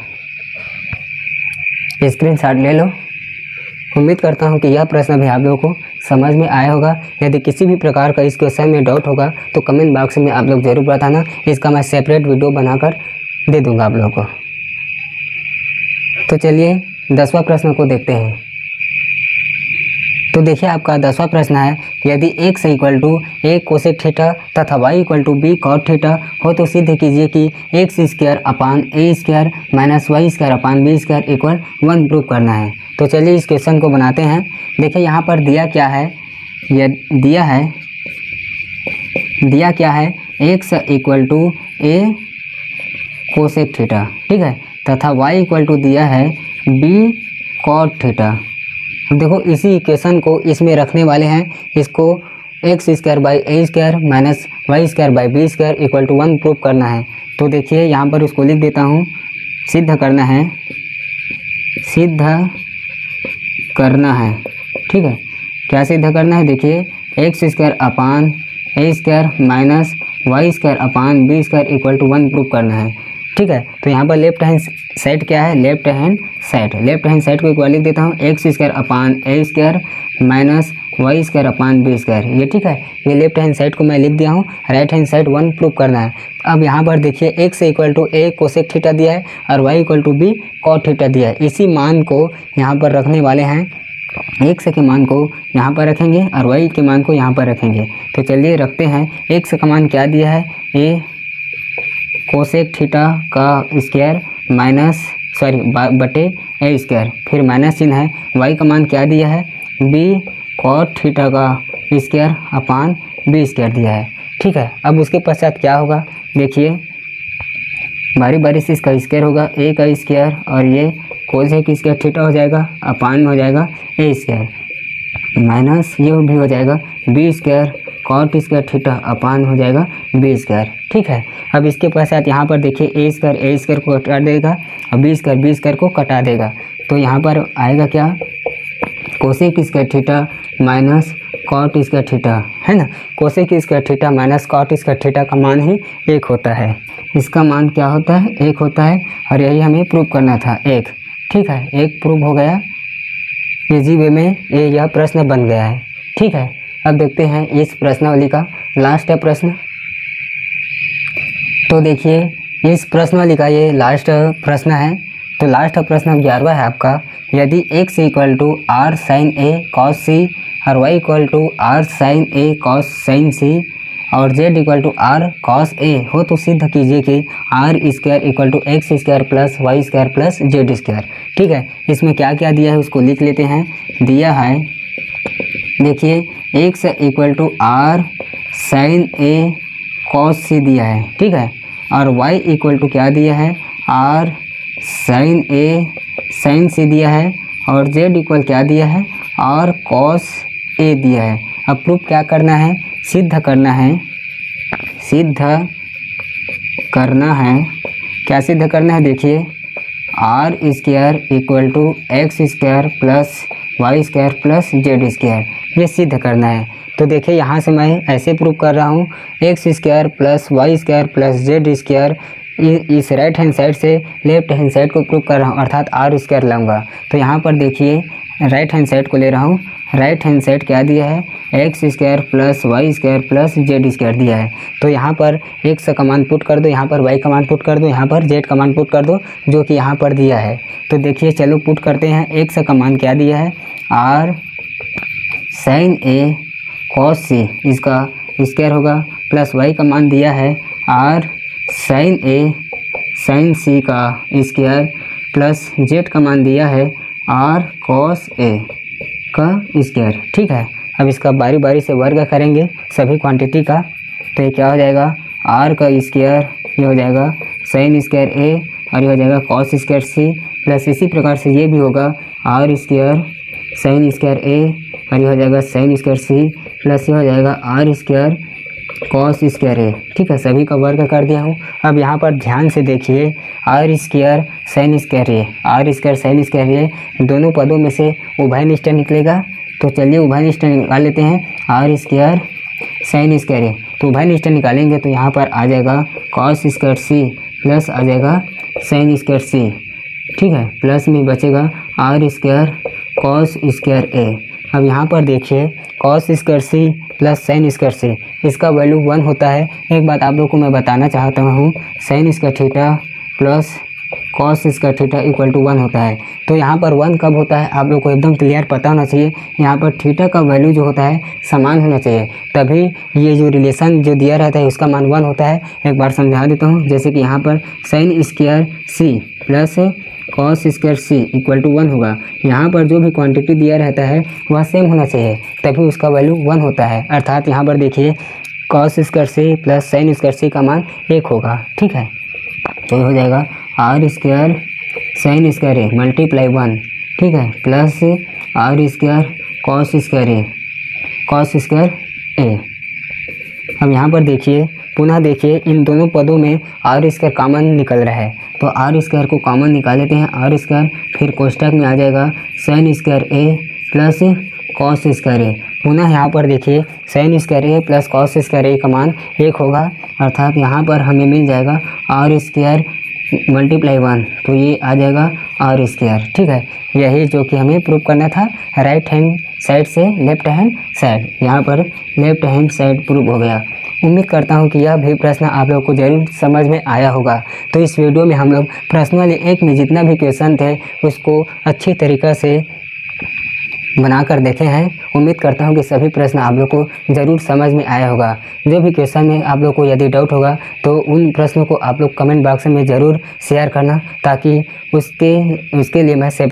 स्क्रीनशॉट ले लो। उम्मीद करता हूं कि यह प्रश्न भी आप लोगों को समझ में आया होगा। यदि किसी भी प्रकार का इस क्वेश्चन में डाउट होगा तो कमेंट बॉक्स में आप लोग ज़रूर बताना, इसका मैं सेपरेट वीडियो बनाकर दे दूंगा आप लोगों को। तो चलिए दसवां प्रश्न को देखते हैं। तो देखिए आपका दसवां प्रश्न है, यदि x equal to A cosec theta तथा y equal to B cot theta हो तो सिद्ध कीजिए कि एक्स स्क्वायर अपान ए square minus y square upon B square equal one prove करना है। तो चलिए इस क्वेश्चन को बनाते हैं। देखिए यहाँ पर दिया क्या है, यह दिया है दिया क्या है x equal to A cosec theta, ठीक है, तथा y इक्वल टू दिया है b कॉट थीटा। देखो इसी इक्वेशन को इसमें रखने वाले हैं, इसको x square by A square minus y square by B square equal to one prove करना है। तो देखिए यहाँ पर उसको लिख देता हूँ, सिद्ध करना है सिद्ध करना है ठीक है, क्या सिद्ध करना है, देखिए x square upon A square minus y square upon B square equal to one prove करना है। ठीक है, तो यहाँ पर लेफ्ट हैंड साइड क्या है, left hand side left hand side को एक बार लिख देता हूँ, एक्स स्क्वायर अपान ए square minus y square upon B square. ये ठीक है, ये लेफ्ट हैंड साइड को मैं लिख दिया हूँ, right hand side one prove करना है। अब यहाँ पर देखिए x equal to A cosec theta दिया है और y equal to B cot theta दिया है। इसी मान को यहाँ पर रखने वाले हैं, एक्स के मान को यहाँ पर रखेंगे और वाई के मान को यहाँ पर रखेंगे। तो चलिए रखते हैं, एक्स का मान क्या दिया है, ए कोसेक थीटा का स्क्वायर माइनस सॉरी बटे ए स्क्वायर, फिर माइनस चिन्ह है, वाई का मान क्या दिया है, बी कॉट थीटा का स्क्वायर अपान बी स्क्वायर दिया है। ठीक है, अब उसके पश्चात क्या होगा देखिए, बारी बारी से इसका स्क्वायर होगा, ए का स्क्वायर और ये कोसेक स्क्वायर थीटा हो जाएगा, अपान में हो जाएगा ए स्क्वायर, माइनस ये भी हो जाएगा B square cot square theta upon हो जाएगा बी स्क्वायर। ठीक है, अब इसके पश्चात यहाँ पर देखिए ए स्क्वायर ए स्क्वायर को कटा देगा और बी स्क्वायर बी स्क्वायर को कटा देगा, तो यहाँ पर आएगा क्या, cosec square theta minus cot square theta, है ना। Cosec square theta minus cot square theta का मान ही एक होता है, इसका मान क्या होता है, एक होता है, और यही हमें प्रूव करना था, एक। ठीक है, एक प्रूव हो गया, इजी वे में ये यह प्रश्न बन गया है। ठीक है, अब देखते हैं इस प्रश्नावली का लास्ट है प्रश्न। तो देखिए इस प्रश्नावली का ये लास्ट प्रश्न है। तो लास्ट प्रश्न ग्यारहवा है आपका, यदि x equal to R sine A cos C और y equal to R sine A cos sine C और z equal to R cos A हो तो सिद्ध कीजिए कि R square equal to x square plus y square plus z square. ठीक है, इसमें क्या क्या दिया है उसको लिख लेते हैं। दिया है देखिए x equal to R sine A cos C दिया है। ठीक है, और y इक्वल टू क्या दिया है, R sine A sine C दिया है, और z इक्वल क्या दिया है, आर कॉस ए दिया है। अब प्रूफ क्या करना है, सिद्ध करना है, सिद्ध करना है, क्या सिद्ध करना है देखिए, R square equal to x square plus y square plus z square, ये सिद्ध करना है। तो देखिए यहाँ से मैं ऐसे प्रूफ कर रहा हूँ, x square plus y square plus z square इस राइट हैंड साइड से लेफ्ट हैंड साइड को प्रूव कर रहा हूँ, अर्थात आर स्क्वायर लूँगा। तो यहाँ पर देखिए राइट हैंड साइड को ले रहा हूँ, राइट हैंड साइड क्या दिया है, x square plus y square plus z square दिया है। तो यहाँ पर एक्स का मान पुट कर दो, यहाँ पर वाई का मान पुट कर दो, यहाँ पर जेड का मान पुट कर दो, जो कि यहाँ पर दिया है। तो देखिए चलो पुट करते हैं। एक्स का मान क्या दिया है, R sine A cos C, इसका स्क्वायर होगा, प्लस वाई का मान दिया है R sine A sine C का स्क्वायर, प्लस जेड का मान दिया है आर कॉस ए का स्क्वायर। ठीक है, अब इसका बारी बारी से वर्ग करेंगे सभी क्वांटिटी का। तो ये क्या हो जाएगा, आर का स्क्वायर, ये हो जाएगा साइन स्क्वायर ए, और ये हो जाएगा कॉस स्क्वायर सी, प्लस इसी प्रकार से ये भी होगा R square sine square A, और ये हो जाएगा साइन स्क्वायर सी, प्लस ये हो जाएगा R square cos square A. ठीक है, सभी का वर्ग कर दिया हूँ। अब यहाँ पर ध्यान से देखिए, R square sine square A, R square sine square A, दोनों पदों में से उभयनिष्ठ निकलेगा। तो चलिए उभयनिष्ठ निकाल लेते हैं, R square sine square A, तो उभयनिष्ठ निकालेंगे तो यहाँ पर आ जाएगा कॉस स्क्वायर सी प्लस आ जाएगा साइन स्क्वायर सी। ठीक है, प्लस में बचेगा R square cos square A. अब यहाँ पर देखिए cos square C plus sine square C, इसका वैल्यू वन होता है। एक बात आप लोग को मैं बताना चाहता हूँ, sine square theta plus cos square theta equal to one होता है। तो यहाँ पर वन कब होता है आप लोग को एकदम क्लियर पता होना चाहिए। यहाँ पर थीटा का वैल्यू जो होता है समान होना चाहिए, तभी ये जो रिलेशन जो दिया रहता है उसका मान वन होता है। एक बार समझा देता हूँ, जैसे कि यहाँ पर sine square C plus cos square C equal to one होगा। यहाँ पर जो भी क्वांटिटी दिया रहता है वह सेम होना चाहिए, तभी उसका वैल्यू वन होता है। अर्थात यहाँ पर देखिए cos square C plus sine square C का मान एक होगा। ठीक है, तो ये हो जाएगा R square sine square A multiply one, ठीक है, plus R square cos square A cos square A. अब यहाँ पर देखिए पुनः देखिए इन दोनों पदों में आर स्क्वायर कॉमन निकल रहा है, तो आर स्क्वायर को कॉमन निकाल लेते हैं। आर स्क्वायर फिर कोष्टक में आ जाएगा sine square A plus cos square A. पुनः यहाँ पर देखिए sine square A plus cos square A का मान एक होगा, अर्थात यहाँ पर हमें मिल जाएगा आर स्क्वायर मल्टीप्लाई वन, तो ये आ जाएगा आर स्क्वायर। ठीक है, यही जो कि हमें प्रूव करना था राइट हैंड साइड से लेफ्ट हैंड साइड। यहाँ पर लेफ्ट हैंड साइड प्रूव हो गया। उम्मीद करता हूँ कि यह भी प्रश्न आप लोगों को जरूर समझ में आया होगा। तो इस वीडियो में हम लोग प्रश्न वाले एक में जितना भी क्वेश्चन थे उसको अच्छी तरीक़ा से बनाकर देखे हैं। उम्मीद करता हूं कि सभी प्रश्न आप लोग को ज़रूर समझ में आया होगा। जो भी क्वेश्चन में आप लोग को यदि डाउट होगा तो उन प्रश्नों को आप लोग कमेंट बॉक्स में ज़रूर शेयर करना, ताकि उसके उसके लिए मैं